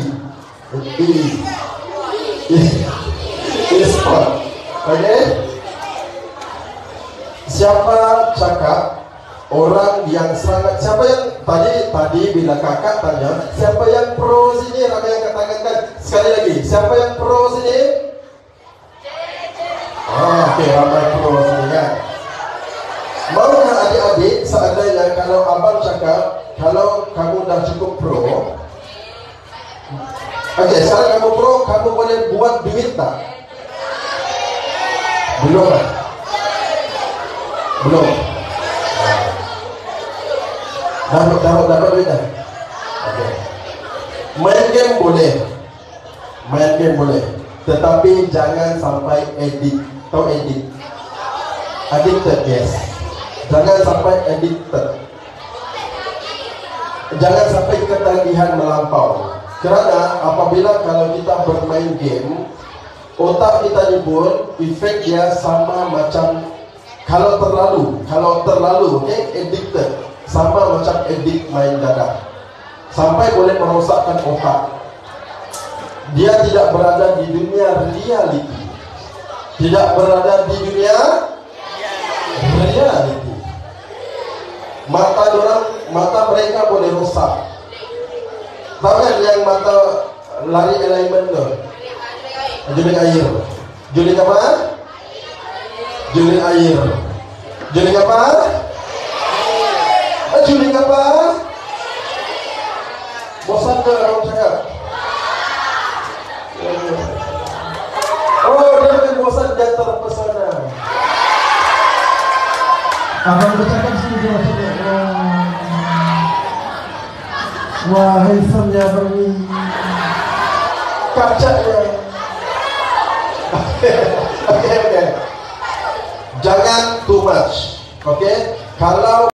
e-sport. Okey? Siapa cakap orang yang sangat, siapa yang tadi bila kakak tanya, siapa yang pro sini, ramai yang katakan. Sekali lagi, siapa yang pro sini? Okey, ramai pro sini kan. Maukah adik-adik seandainya kalau abang cakap, kalau kamu dah cukup pro, okey, sekarang kamu pro, kamu boleh buat duit tak? Belum lah. Belum. Dapat duit dah. Okay. Main game boleh, tetapi jangan sampai edit. Tahu edit? Addicted, yes. Jangan sampai addicted. Jangan sampai ketagihan melampau. Kerana apabila kalau kita bermain game, otak kita ni pun efek dia sama macam kalau terlalu, okay, addicted. Sama macam edik main dada. Sampai boleh merosakkan otak. Dia tidak berada di dunia reality. Tidak berada di dunia reality. Mata mereka boleh rosak. Tahu kan yang mata lari alignment tu? Juling air. Juling apa? Juling air. Juling apa? Juling apa? Bosan ke orang cakap? Abang bercakap sini dia maksudnya. Wah, handsome-nya abang ni. Kacaknya. Okay. Jangan too much. Okay. Kalau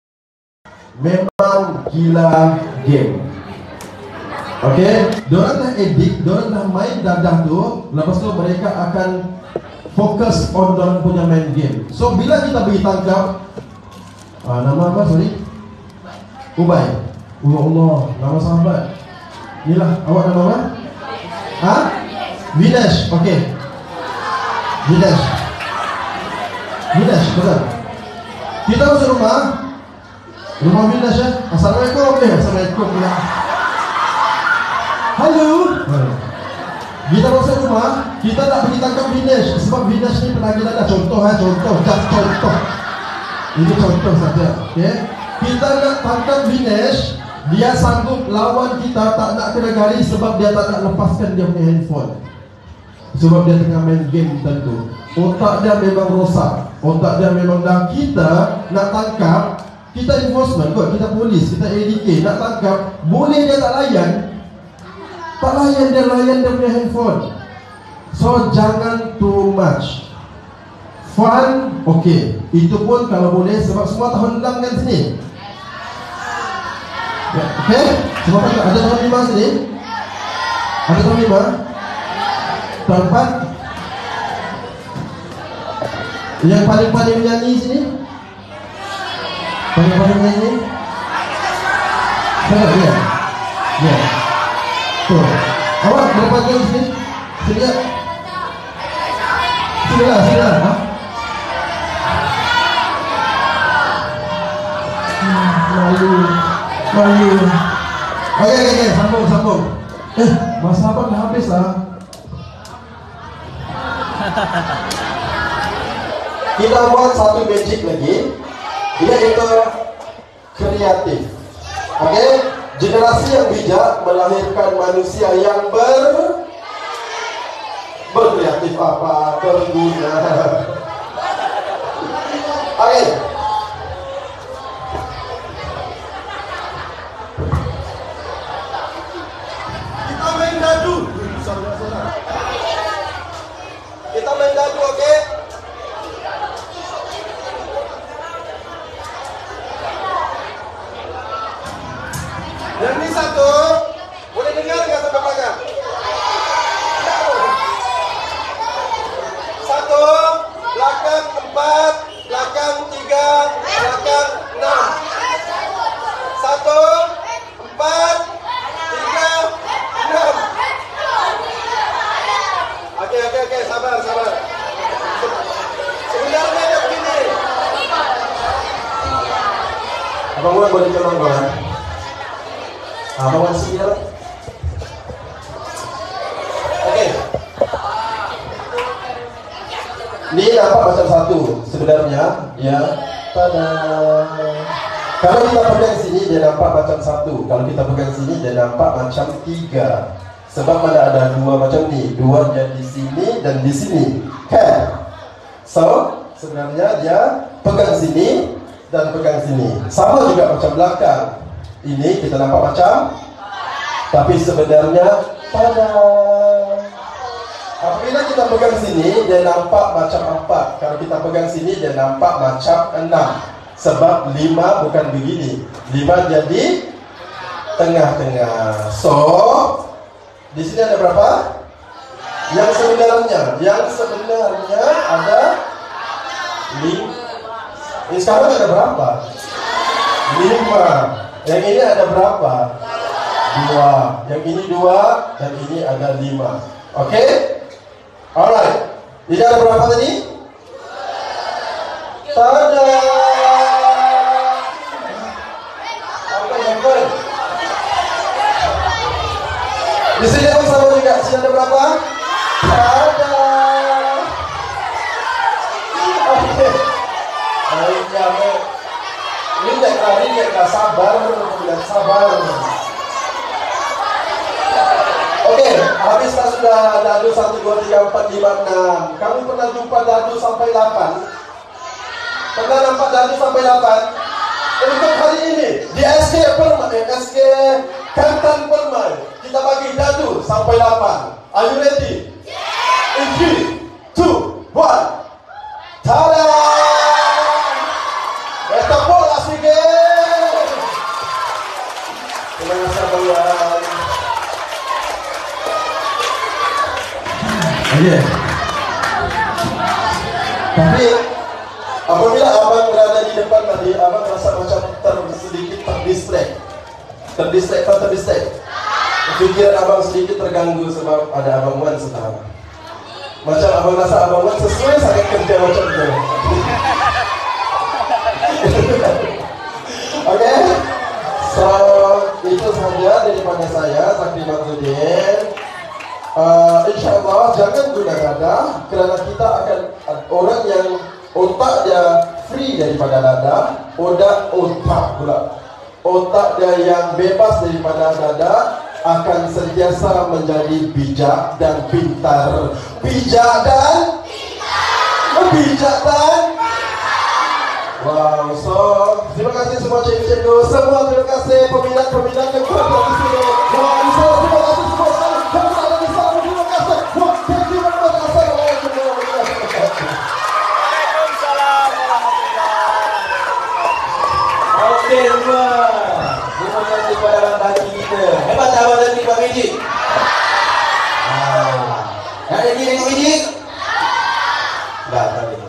memang gila game. Okay. Diorang dah edit, diorang dah main dadah tu. Lepas tu mereka akan fokus on diorang punya main game. So bila kita pergi tangkap, nama apa sorry? Ubay. Allah, nama sahabat. Inilah awak nama apa? Ha? Vinesh. Okay. Vinesh, betul. Kita masuk rumah Vinesh ya. Assalamualaikum. Assalamualaikum ya. Halo. Kita masuk rumah, kita tak pergi tangkap Vinesh sebab Vinesh ni penagih ada contoh. Contoh. Ini contoh saja. Okay. Kita nak tangkap Vinesh, dia sanggup lawan kita tak nak kena garis sebab dia tak nak lepaskan dia punya handphone. Sebab dia tengah main game tentu. Otak dia memang rosak. Otak dia memang dah. Kita nak tangkap, kita enforcement kot, kita polis, kita ADK nak tangkap. Boleh dia tak layan, dia layan dia punya handphone. So jangan too much. Fun, okay. Itu pun kalau boleh sebab semua tahun 6 kan sini. Okay? Semua kan ada tahun 5 sini? Ada tahun 5? Tahun 4? Yang paling menyanyi sini? Paling menyanyi? Saya dia? Ya. Tuh. Awak berapa jam sini? Sini ya? Sini lah. Ha? Malu. Okay, sambung. Masa abang dah habis lah. Kita buat satu magic lagi, iaitu kreatif. Okay? Generasi yang bijak melahirkan manusia yang berkreatif apa, berguna. Okay. Kita main dadu, okay? Yang ini satu, boleh dengar nggak sampai belakang? Satu, belakang 4, belakang 3, belakang 6. 1, 4, 3, 6. Oke, sabar. Sebenarnya dia begini. Abang mulai boleh tolong kawan. Abang masih dia. Oke. Ini nampak macam satu sebenarnya, ya. Tada. Kalau kita pegang sini dia nampak macam satu. Kalau kita pegang sini dia nampak macam 3. Sebab mana ada 2 macam ni. 2 yang di sini dan di sini. Kan? So, sebenarnya dia pegang sini dan pegang sini. Sama juga macam belakang. Ini kita nampak macam, tapi sebenarnya tada. Apabila kita pegang sini dia nampak macam 4. Kalau kita pegang sini dia nampak macam 6. Sebab 5 bukan begini. 5 jadi tengah-tengah. So di sini ada berapa? Yang sebenarnya ada 5. Ini sekarang ada berapa? 5. Yang ini ada berapa? 2. Yang ini 2 dan ini ada 5. Oke? Alright. Ini ada berapa tadi? Tada! Apa yang ber? Di sini pun sama juga. Sini ada berapa? Tada! Oke. Baik, jamin. Ini sabar. Oke, habislah sudah dadu 1, 2, 3, 4, 5, 6. Kamu pernah jumpa dadu sampai 8? Pernah nampak dari sampai 8? Untuk hari ini di SK Kantan Permai kita bagi dadu sampai 8. Are you ready? In 3, 2, 1. Tada! Tepuk lah sikit. Terima kasih abang. Okay. Tapi apabila abang berada di depan tadi, abang rasa macam sedikit terdistract. Pikiran abang sedikit terganggu sebab ada abang Wan sekarang. Macam abang rasa abang Wan sesuai sangat kerja macam tu. Okay. So itu saja daripada saya, Zakri Mazuddin. InsyaAllah jangan guna dada, kerana kita akan orang yang otak dia free daripada dada, otak dia yang bebas daripada dada akan sentiasa menjadi bijak dan pintar. Bijak dan wow. So terima kasih semua cikgu-cikgu, semua terima kasih peminat-peminat yang berada di sini. Wow, terima kasih semua sekali. Kamu ada di sana, terima kasih. Wow, thank you very much. Assalamualaikum warahmatullahi wabarakatuh. Waalaikumsalam warahmatullahi wabarakatuh. Okey semua. Terima kasih kepada abang Tati kita. Hebat tak abang Tati buat magic? Nak lagi tengok magic? Dah, tak boleh.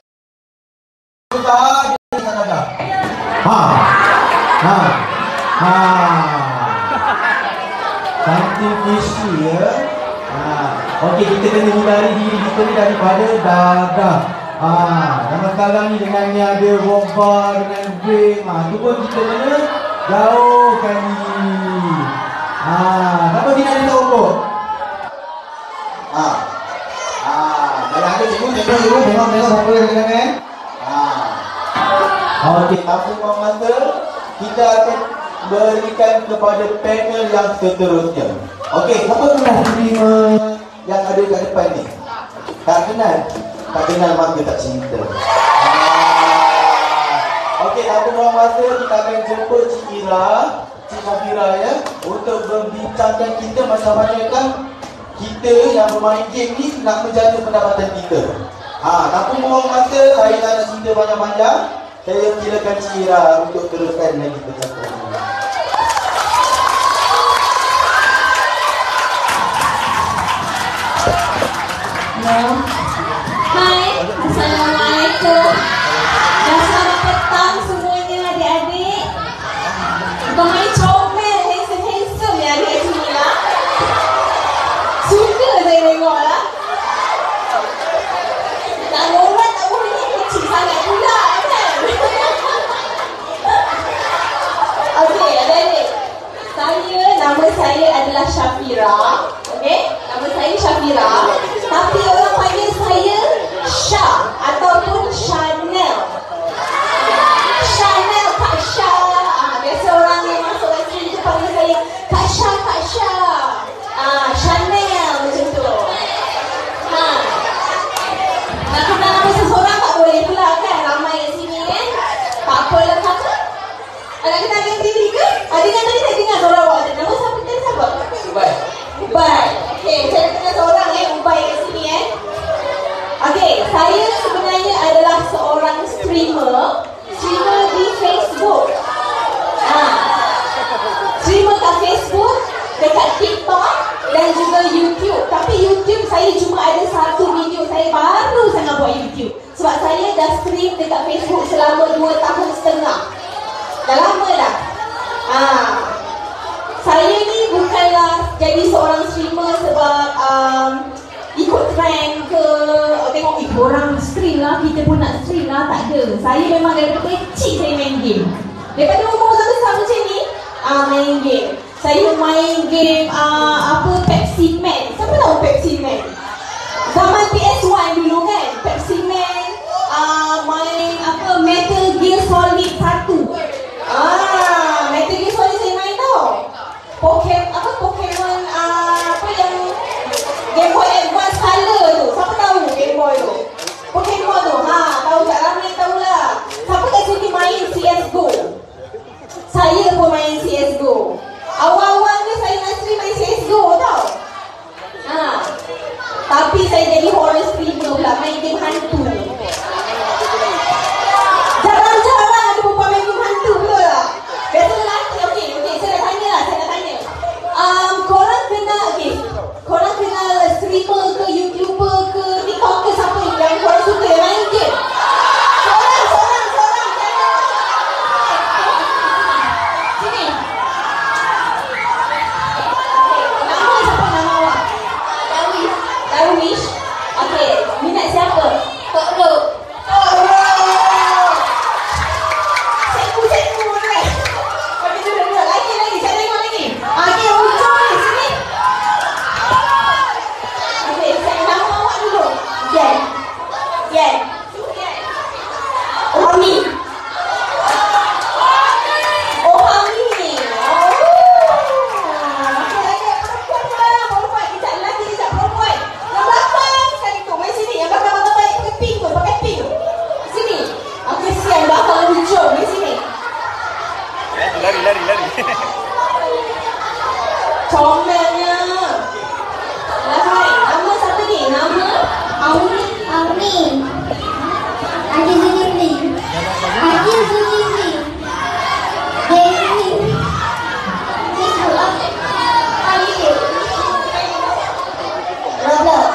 Cantik visi ya. Okey, kita kena hindari diri kita ni daripada dadah. Zaman sekarang ni dengan ni ada robot dengan brain, tu pun kita kena jauhkan diri. Kenapa dia nak letak robot? Kalau ada cikgu, tengok siapa yang kena. Okey, apa mata kita akan berikan kepada panel yang seterusnya. Okey, siapa pernah terima yang ada kat depan ni? Tak kenal? Tak kenal maka tak cinta. Okey, apa mata kita akan jumpa Cik Ira, Cik Syafira ya, untuk berbincangkan kita macam manakah kita yang bermain game ni nak menjaga pendapatan kita. Tanpa buang masa, saya tak nak cerita panjang-panjang. Saya silakan Cik Ira untuk teruskan lagi percakapan. Hai, Assalamualaikum. Dan selamat petang semuanya adik-adik. Kau main comel, handsome ya adik sini lah. Suka saya tengok lah. Nak lompat tak boleh, kecil sangat pula kan. Okey adik-adik, nama saya adalah Syafira. Okey, nama saya Syafira. Tapi orang panggil saya Syah ataupun Chanel. Chanel, Kak Syah. Biasa orang yang masuk kat sini panggil saya Kak Syah, Kak Syah. Chanel macam tu. Nak kenal nama seseorang tak boleh pula kan? Ramai kat sini kan? Tak apalah kakak. Nak kenalkan diri ke? Dengan tadi saya dengar suara awak. Nama siapa tadi siapa? Ubay. Okey, saya kenal seorang Ubay kat sini Okey, saya sebenarnya adalah seorang streamer di Facebook. Streamer kat Facebook, dekat TikTok dan juga YouTube. Tapi YouTube saya cuma ada satu video. Saya baru sangat buat YouTube. Sebab saya dah stream dekat Facebook selama 2 tahun setengah. Dah lama dah. Saya ni bukanlah jadi seorang streamer sebab ikut trend ke, tengok orang stream lah, kita pun nak stream lah, tak ada. Saya memang daripada kecil saya main game. Daripada umur besar macam ni, main game. Saya main game Pepsi Man. Siapa tahu Pepsi Man? Zaman PS1 dulu kan, Pepsi Man. Main Metal Gear Solid 1. Metal Gear Solid saya main tau. Pokemon yang Game Boy Advance Color tu. Siapa tahu Game Boy tu? Pokemon tu. Tahu tak? Ramai tahu lah. Tapi saya jadi horror streamer pula, main game hantu. Jarang-jarang ada perempuan main game hantu, betul tak? Biasa lelaki. Okey, saya nak tanya. Korang kenal streamer ke, YouTuber ke, TikTok ke, siapa yang korang suka yang main game? Seorang. Sini. Nama siapa nama awak? Darwish. Okey, minat siapa? Tok Ro. Cikgu kan? Bagi dulu. Lagi. Saya tengok lagi. Okey, hujung ni. Sini. Okey, nama awak dulu. Yen. Hami. Oh, Hami. Perempuan. Kejap lelaki, kejap perempuan. Yang belakang sekali tu. Mari sini. Yang belakang baik pakai pink tu. Sini. Okey, siang belakang hujung. Mari sini. Lari. Comelnya. Hai, nama siapa ni? Nama? Auni. Adi Zulkifli. Dewi. Facebook. YouTube. Roblox.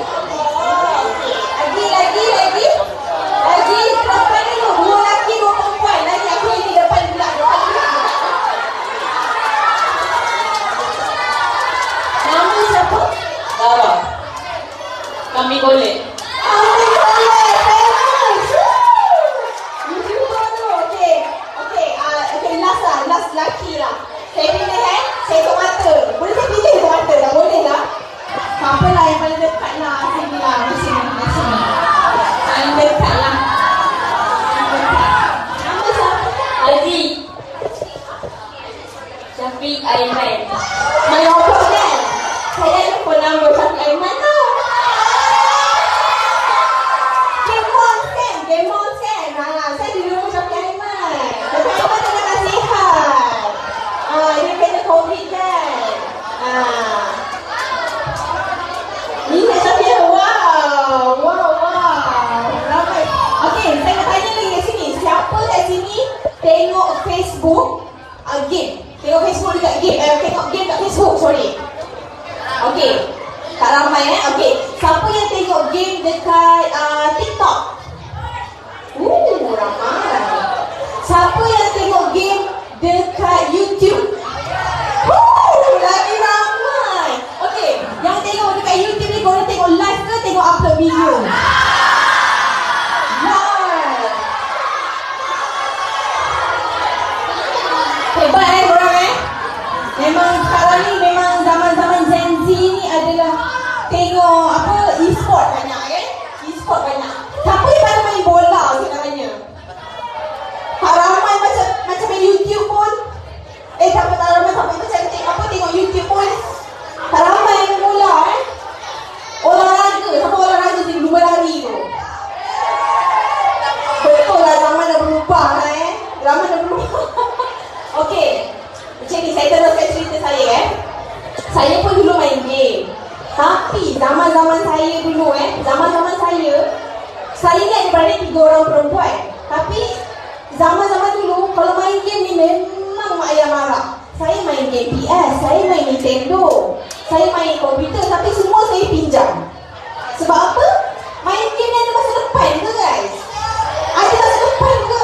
Lagi. Berapa ni tu? 2 lelaki, 2 perempuan. Lagi aku yang di depan pula. Nama siapa? Dara. Kami golek. Last lelaki lah. Saya pilih saya tok mata. Boleh saya pilih tok mata? Tak boleh lah. Siapa lah yang paling dekat lah. Sini lah. Di sini. Paling dekat lah. Nama siapa? Haji. Syafiq Aiman. Main Roblox kan? Saya lupa nama Syafiq Aiman tau. Game on kan? Saya dulu Syafiq Aiman. Syafiq Aiman tengah nasihat. Dia kena COVID kan? Ni Syafiq Aiman. Wow. Ramai. Okey, saya nak tanya lagi kat sini. Siapa kat sini tengok Facebook game? Tengok Facebook dekat game. Tengok game kat Facebook, sorry. Okey. Tak ramai Okey. Siapa yang tengok game dekat TikTok? Ramai. Siapa yang tengok game dekat YouTube? Lagi ramai. Okey, yang tengok dekat YouTube ni korang tengok live ke tengok upload video? Live. Hebat korang Memang sekarang ni memang zaman-zaman Gen Z ni adalah tengok e-sport banyak kan? E-sport banyak. Siapa yang pada main bola sebenarnya? Tak ramai macam main YouTube pun. Tak ramai sampai macam tengok YouTube pun. Tak ramai main bola Olahraga. Siapa olahraga sini? Lumba lari tu. Betul lah, zaman dah berubah Zaman dah berubah. Okey. Macam ni, saya teruskan cerita saya Saya pun dulu main game. Tapi zaman-zaman saya dulu zaman-zaman saya ingat daripada 3 orang perempuan. Tapi zaman-zaman dulu kalau main game ni memang mak ayah marah. Saya main game PS, saya main Nintendo, saya main komputer, tapi semua saya pinjam. Sebab apa? Main game ni ada masa depan ke guys? Ada masa depan ke?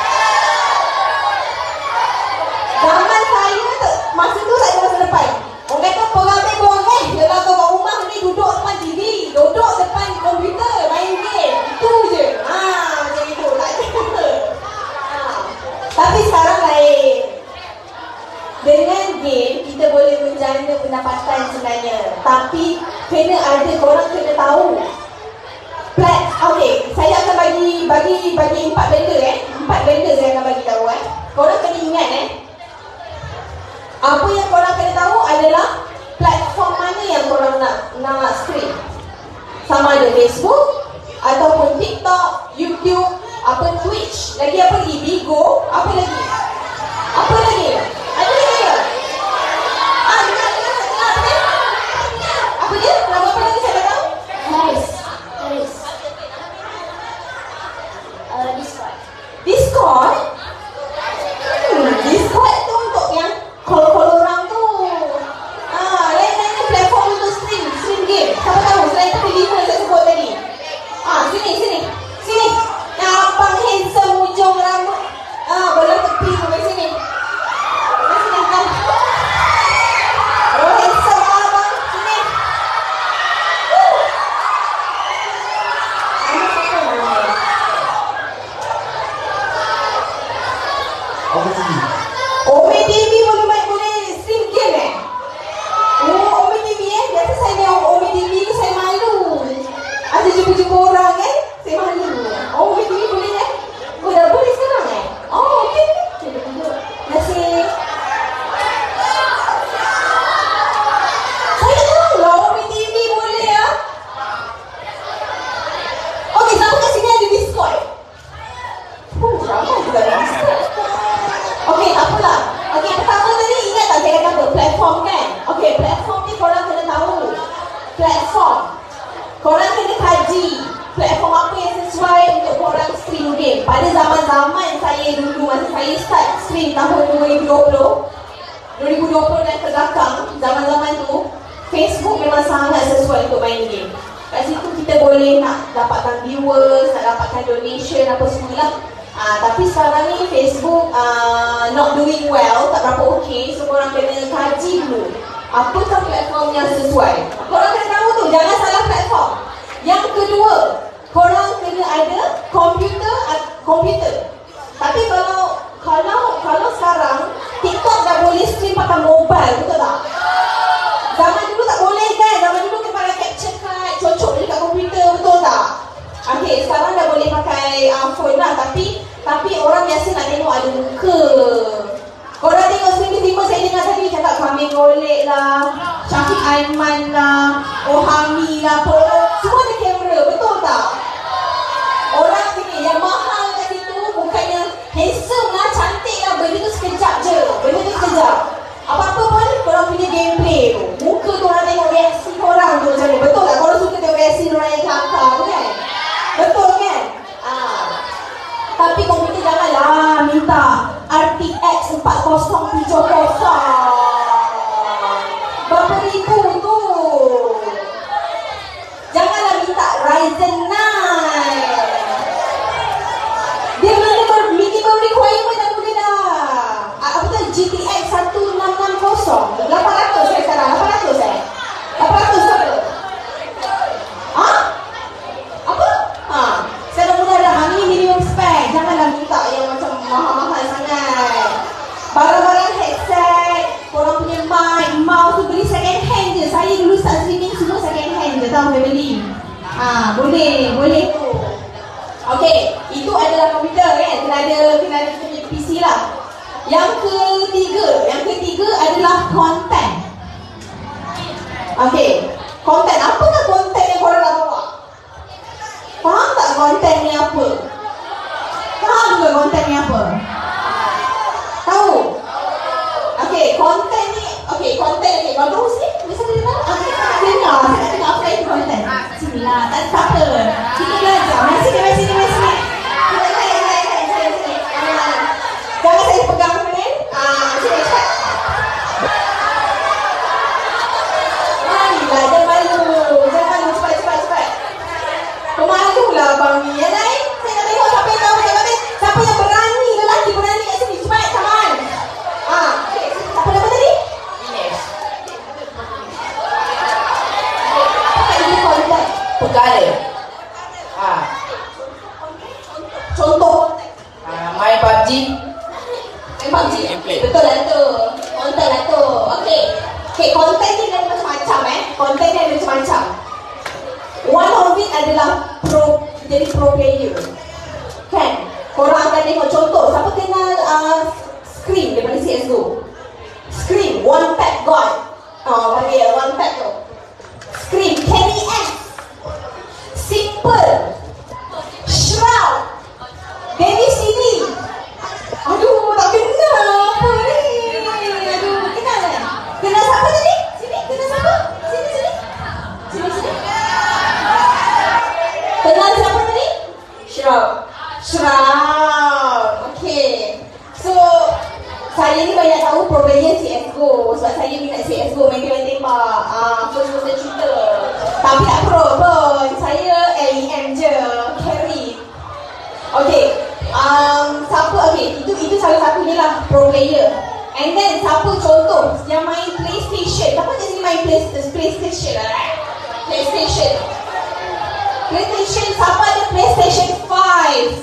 Zaman saya masa tu tak ada masa depan. Orang kata peramai borang Kalau kat rumah ni duduk depan TV, duduk depan komputer, main game. Itu je. Macam itu. Tak ada. Tapi sekarang lain. Dengan game kita boleh menjana pendapatan sebenarnya. Tapi kena ada, korang kena tahu. Okey, saya akan bagi 4 benda 4 benda saya akan bagi tahu Korang kena ingat apa yang korang kena tahu adalah platform mana yang korang nak stream. Sama ada Facebook ataupun TikTok, YouTube, Twitch, lagi apa lagi? Bigo, apa lagi? Apa lagi? Ada lagi ke? Dengar. Apa dia? Nama apa lagi saya tak tahu? jumpa orang kan. Saya malu. Oh, ini boleh ya? Oh, dah boleh sekarang eh? Oh, okey. Terima kasih. Saya tak tahu lah orang TV boleh ya. Okey, siapa kat sini ada Discord? Ramai juga ada Discord. Okey, tak apalah. Okey, pertama tadi ingat tak saya kata apa? Platform kan? Okey, platform ni korang kena tahu. Platform. Korang kena kaji platform apa yang sesuai untuk korang stream game. Pada zaman-zaman saya dulu, masa saya start stream tahun 2020 dan ke belakang, zaman-zaman tu Facebook memang sangat sesuai untuk main game. Kat situ kita boleh nak dapatkan viewers, nak dapatkan donation apa semualah. Tapi sekarang ni Facebook not doing well, tak berapa okey. So korang kena kaji dulu apakah platform yang sesuai. Korang kena tahu tu, jangan salah platform. Yang kedua, korang kena ada komputer. Tapi kalau sekarang TikTok dah boleh stream pakai mobile, betul tak? Zaman dulu tak boleh kan? Zaman dulu kita pakai capture card, cocok dekat komputer, betul tak? Okey, sekarang dah boleh pakai phone lah, tapi orang biasa nak tengok ada muka. Korang tengok stream tiba-tiba saya dengar tadi cakap Kamil Golek lah, Syafiq Aiman lah, Ohami lah, semua ada kamera, betul tak? Orang ni yang mahal kat situ bukannya handsome lah, cantik lah, benda tu sekejap je. Apa-apa pun korang punya gameplay tu, muka tu orang tengok reaksi korang tu macam ni, betul tak? Korang suka tengok reaksi orang yang kelakar tu kan? Betul kan? Tapi komputer janganlah minta RTX 4070. Berapa ribu tu? Janganlah minta Ryzen 9. Dia minimum requirement dah boleh dah. Apa tu? GTX 1660. 800 saya sekarang. 800 eh? 800 apa? Apa? Sekarang mudah dah. Ini minimum spec. Janganlah minta yang macam mahal-mahal sangat. Barang-barang headset, korang punya mic, mouse tu beli second hand je. Saya dulu start streaming semua second hand je tau saya beli. Boleh tu. Okey, itu adalah komputer kan. Kena ada punya PC lah. Yang ketiga adalah content. Okey, content. Apakah content yang korang nak bawa? Faham tak konten ni apa? Faham ke konten ni apa? Tahu? Okey, konten ni, konten kau tahu sini? Bisa dengar? Dengar, saya nak dengar apa itu konten. Sinilah, tak apa. Kita belajar. Mari sini. Jangan saya pegang ni. Sini, cepat. Marilah, jangan malu, cepat. Pemalu lah abang ni. Yang lain, saya nak tengok siapa yang tahu siapa yang berani, lelaki berani kat sini. Cepat, come on. Okay. Apa nama tadi? Ines. Apa ini konten? Perkara. Contoh. Main PUBG. Betul lah tu. Konten lah tu. Okay, konten ni ada macam-macam Konten ni ada macam-macam. One of it adalah jadi pro player. Kan? Korang akan tengok contoh. Siapa kenal Scream daripada CSGO? Scream, One Tap God. Panggil One Tap tu. Scream, Kenny S, Simple, Shroud, Dennis Sini. Aduh, tak kenal apa ni. Aduh, kenal kan? Kenal siapa tadi? Sini, kenal siapa? Sini. Kenal siapa tadi? Shroud. Okay. So, saya ni banyak tahu pro player CSGO. Sebab saya minat CSGO, main tembak. First-person shooter. Tapi tak pro pun. Saya LEM je. Carry. Okay. Itu salah satunya lah pro player. And then siapa contoh yang main PlayStation? Siapa kat sini main PlayStation? PlayStation, siapa ada PlayStation 5?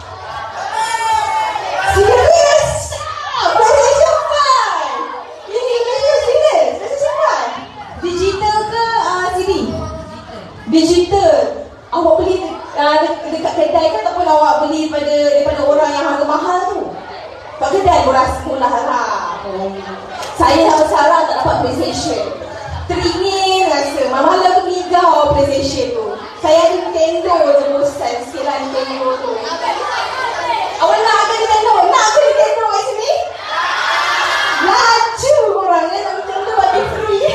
Serius? PlayStation 5? Ini serius? PlayStation 5? Digital ke CD? Digital. awak beli dekat kedai kan, ataupun awak beli daripada orang yang harga mahal tu. Kat kedai murah harap. Saya dapat sarang tak dapat PlayStation. Teringin rasa mahal tu Mega awak PlayStation tu. Saya ada Nintendo je bosan sikit lah Nintendo tu. Awak nak ke Nintendo? Nak ke Nintendo kat sini? Laju korang ya, Nintendo bagi free.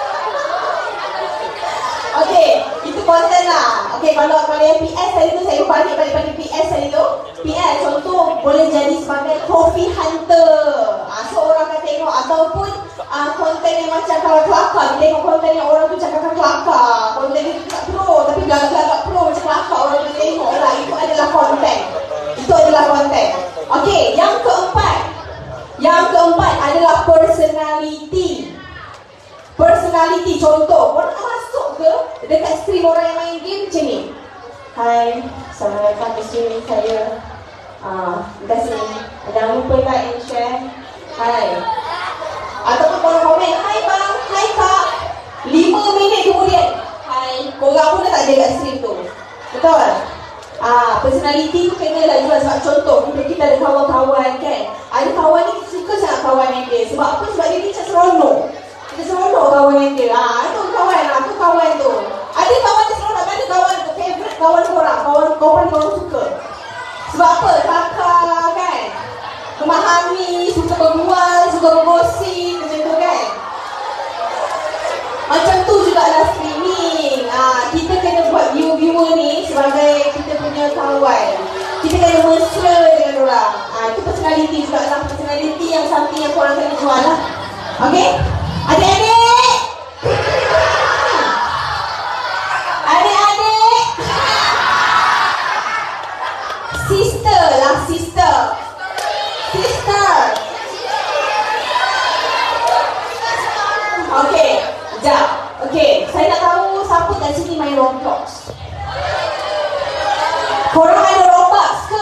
Okey, itu konten lah. Okey, kalau yang PS tadi tu, saya balik pada PS tadi tu. PS contoh boleh jadi sebagai trophy hunter. So orang akan tengok, ataupun konten yang macam kelakar. Tengok konten yang orang tu cakap kelakar. Konten dia tak pro, tapi galak-galak pro macam kelakar. Orang tu tengok lah. Itu adalah konten. Itu adalah konten. Okey, yang keempat. Yang keempat adalah personality. Personality, contoh, orang masuk ke dekat stream orang yang main game macam ni. Hai, selamat datang di sini, saya dekat sini. Jangan lupa like and share. Hai. Ataupun korang komen, hai bang, hai kak. 5 minit kemudian, hai, korang pun dah tak ada kat stream tu. Betul? Personality tu kena lah juga. Sebab contoh, kita ada kawan-kawan kan. Ada kawan ni suka sangat kawan yang dia. Sebab apa? Sebab dia ni macam seronok. Dia seronok kawan yang dia. Itu kawan lah, tu kawan tu. Ada kawan dia seronok, ada kawan tu favourite kawan korang. Kawan korang suka. Sebab apa? Kakak kan, memahami, suka berbual, suka bergosip, macam tu kan. Macam tu jugalah streaming. Kita kena buat viewer ni sebagai kita punya kawan. Kita kena mesra dengan orang. Itu personality jugalah. Personality yang something yang korang kena jual lah. Okay? Adik-adik! Adik-adik! Sister lah, sister. Sister. Okay, sekejap. Okay, saya nak tahu siapa kat sini main Roblox. Korang ada Roblox ke?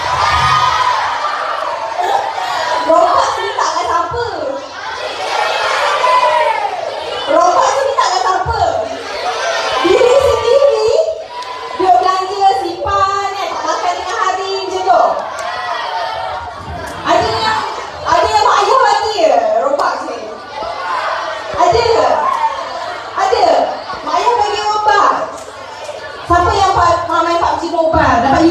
Roblox ni tak kat siapa? Roblox ni tak kat siapa? Diri sendiri. Dia belanja, simpan, tak makan tengah hari macam tu. Ada yang mak ayah bagi ke Roblox ni? Ada ke? Ada. Mak ayah bagi Roblox. Siapa yang main PUBG Mobile? Dapat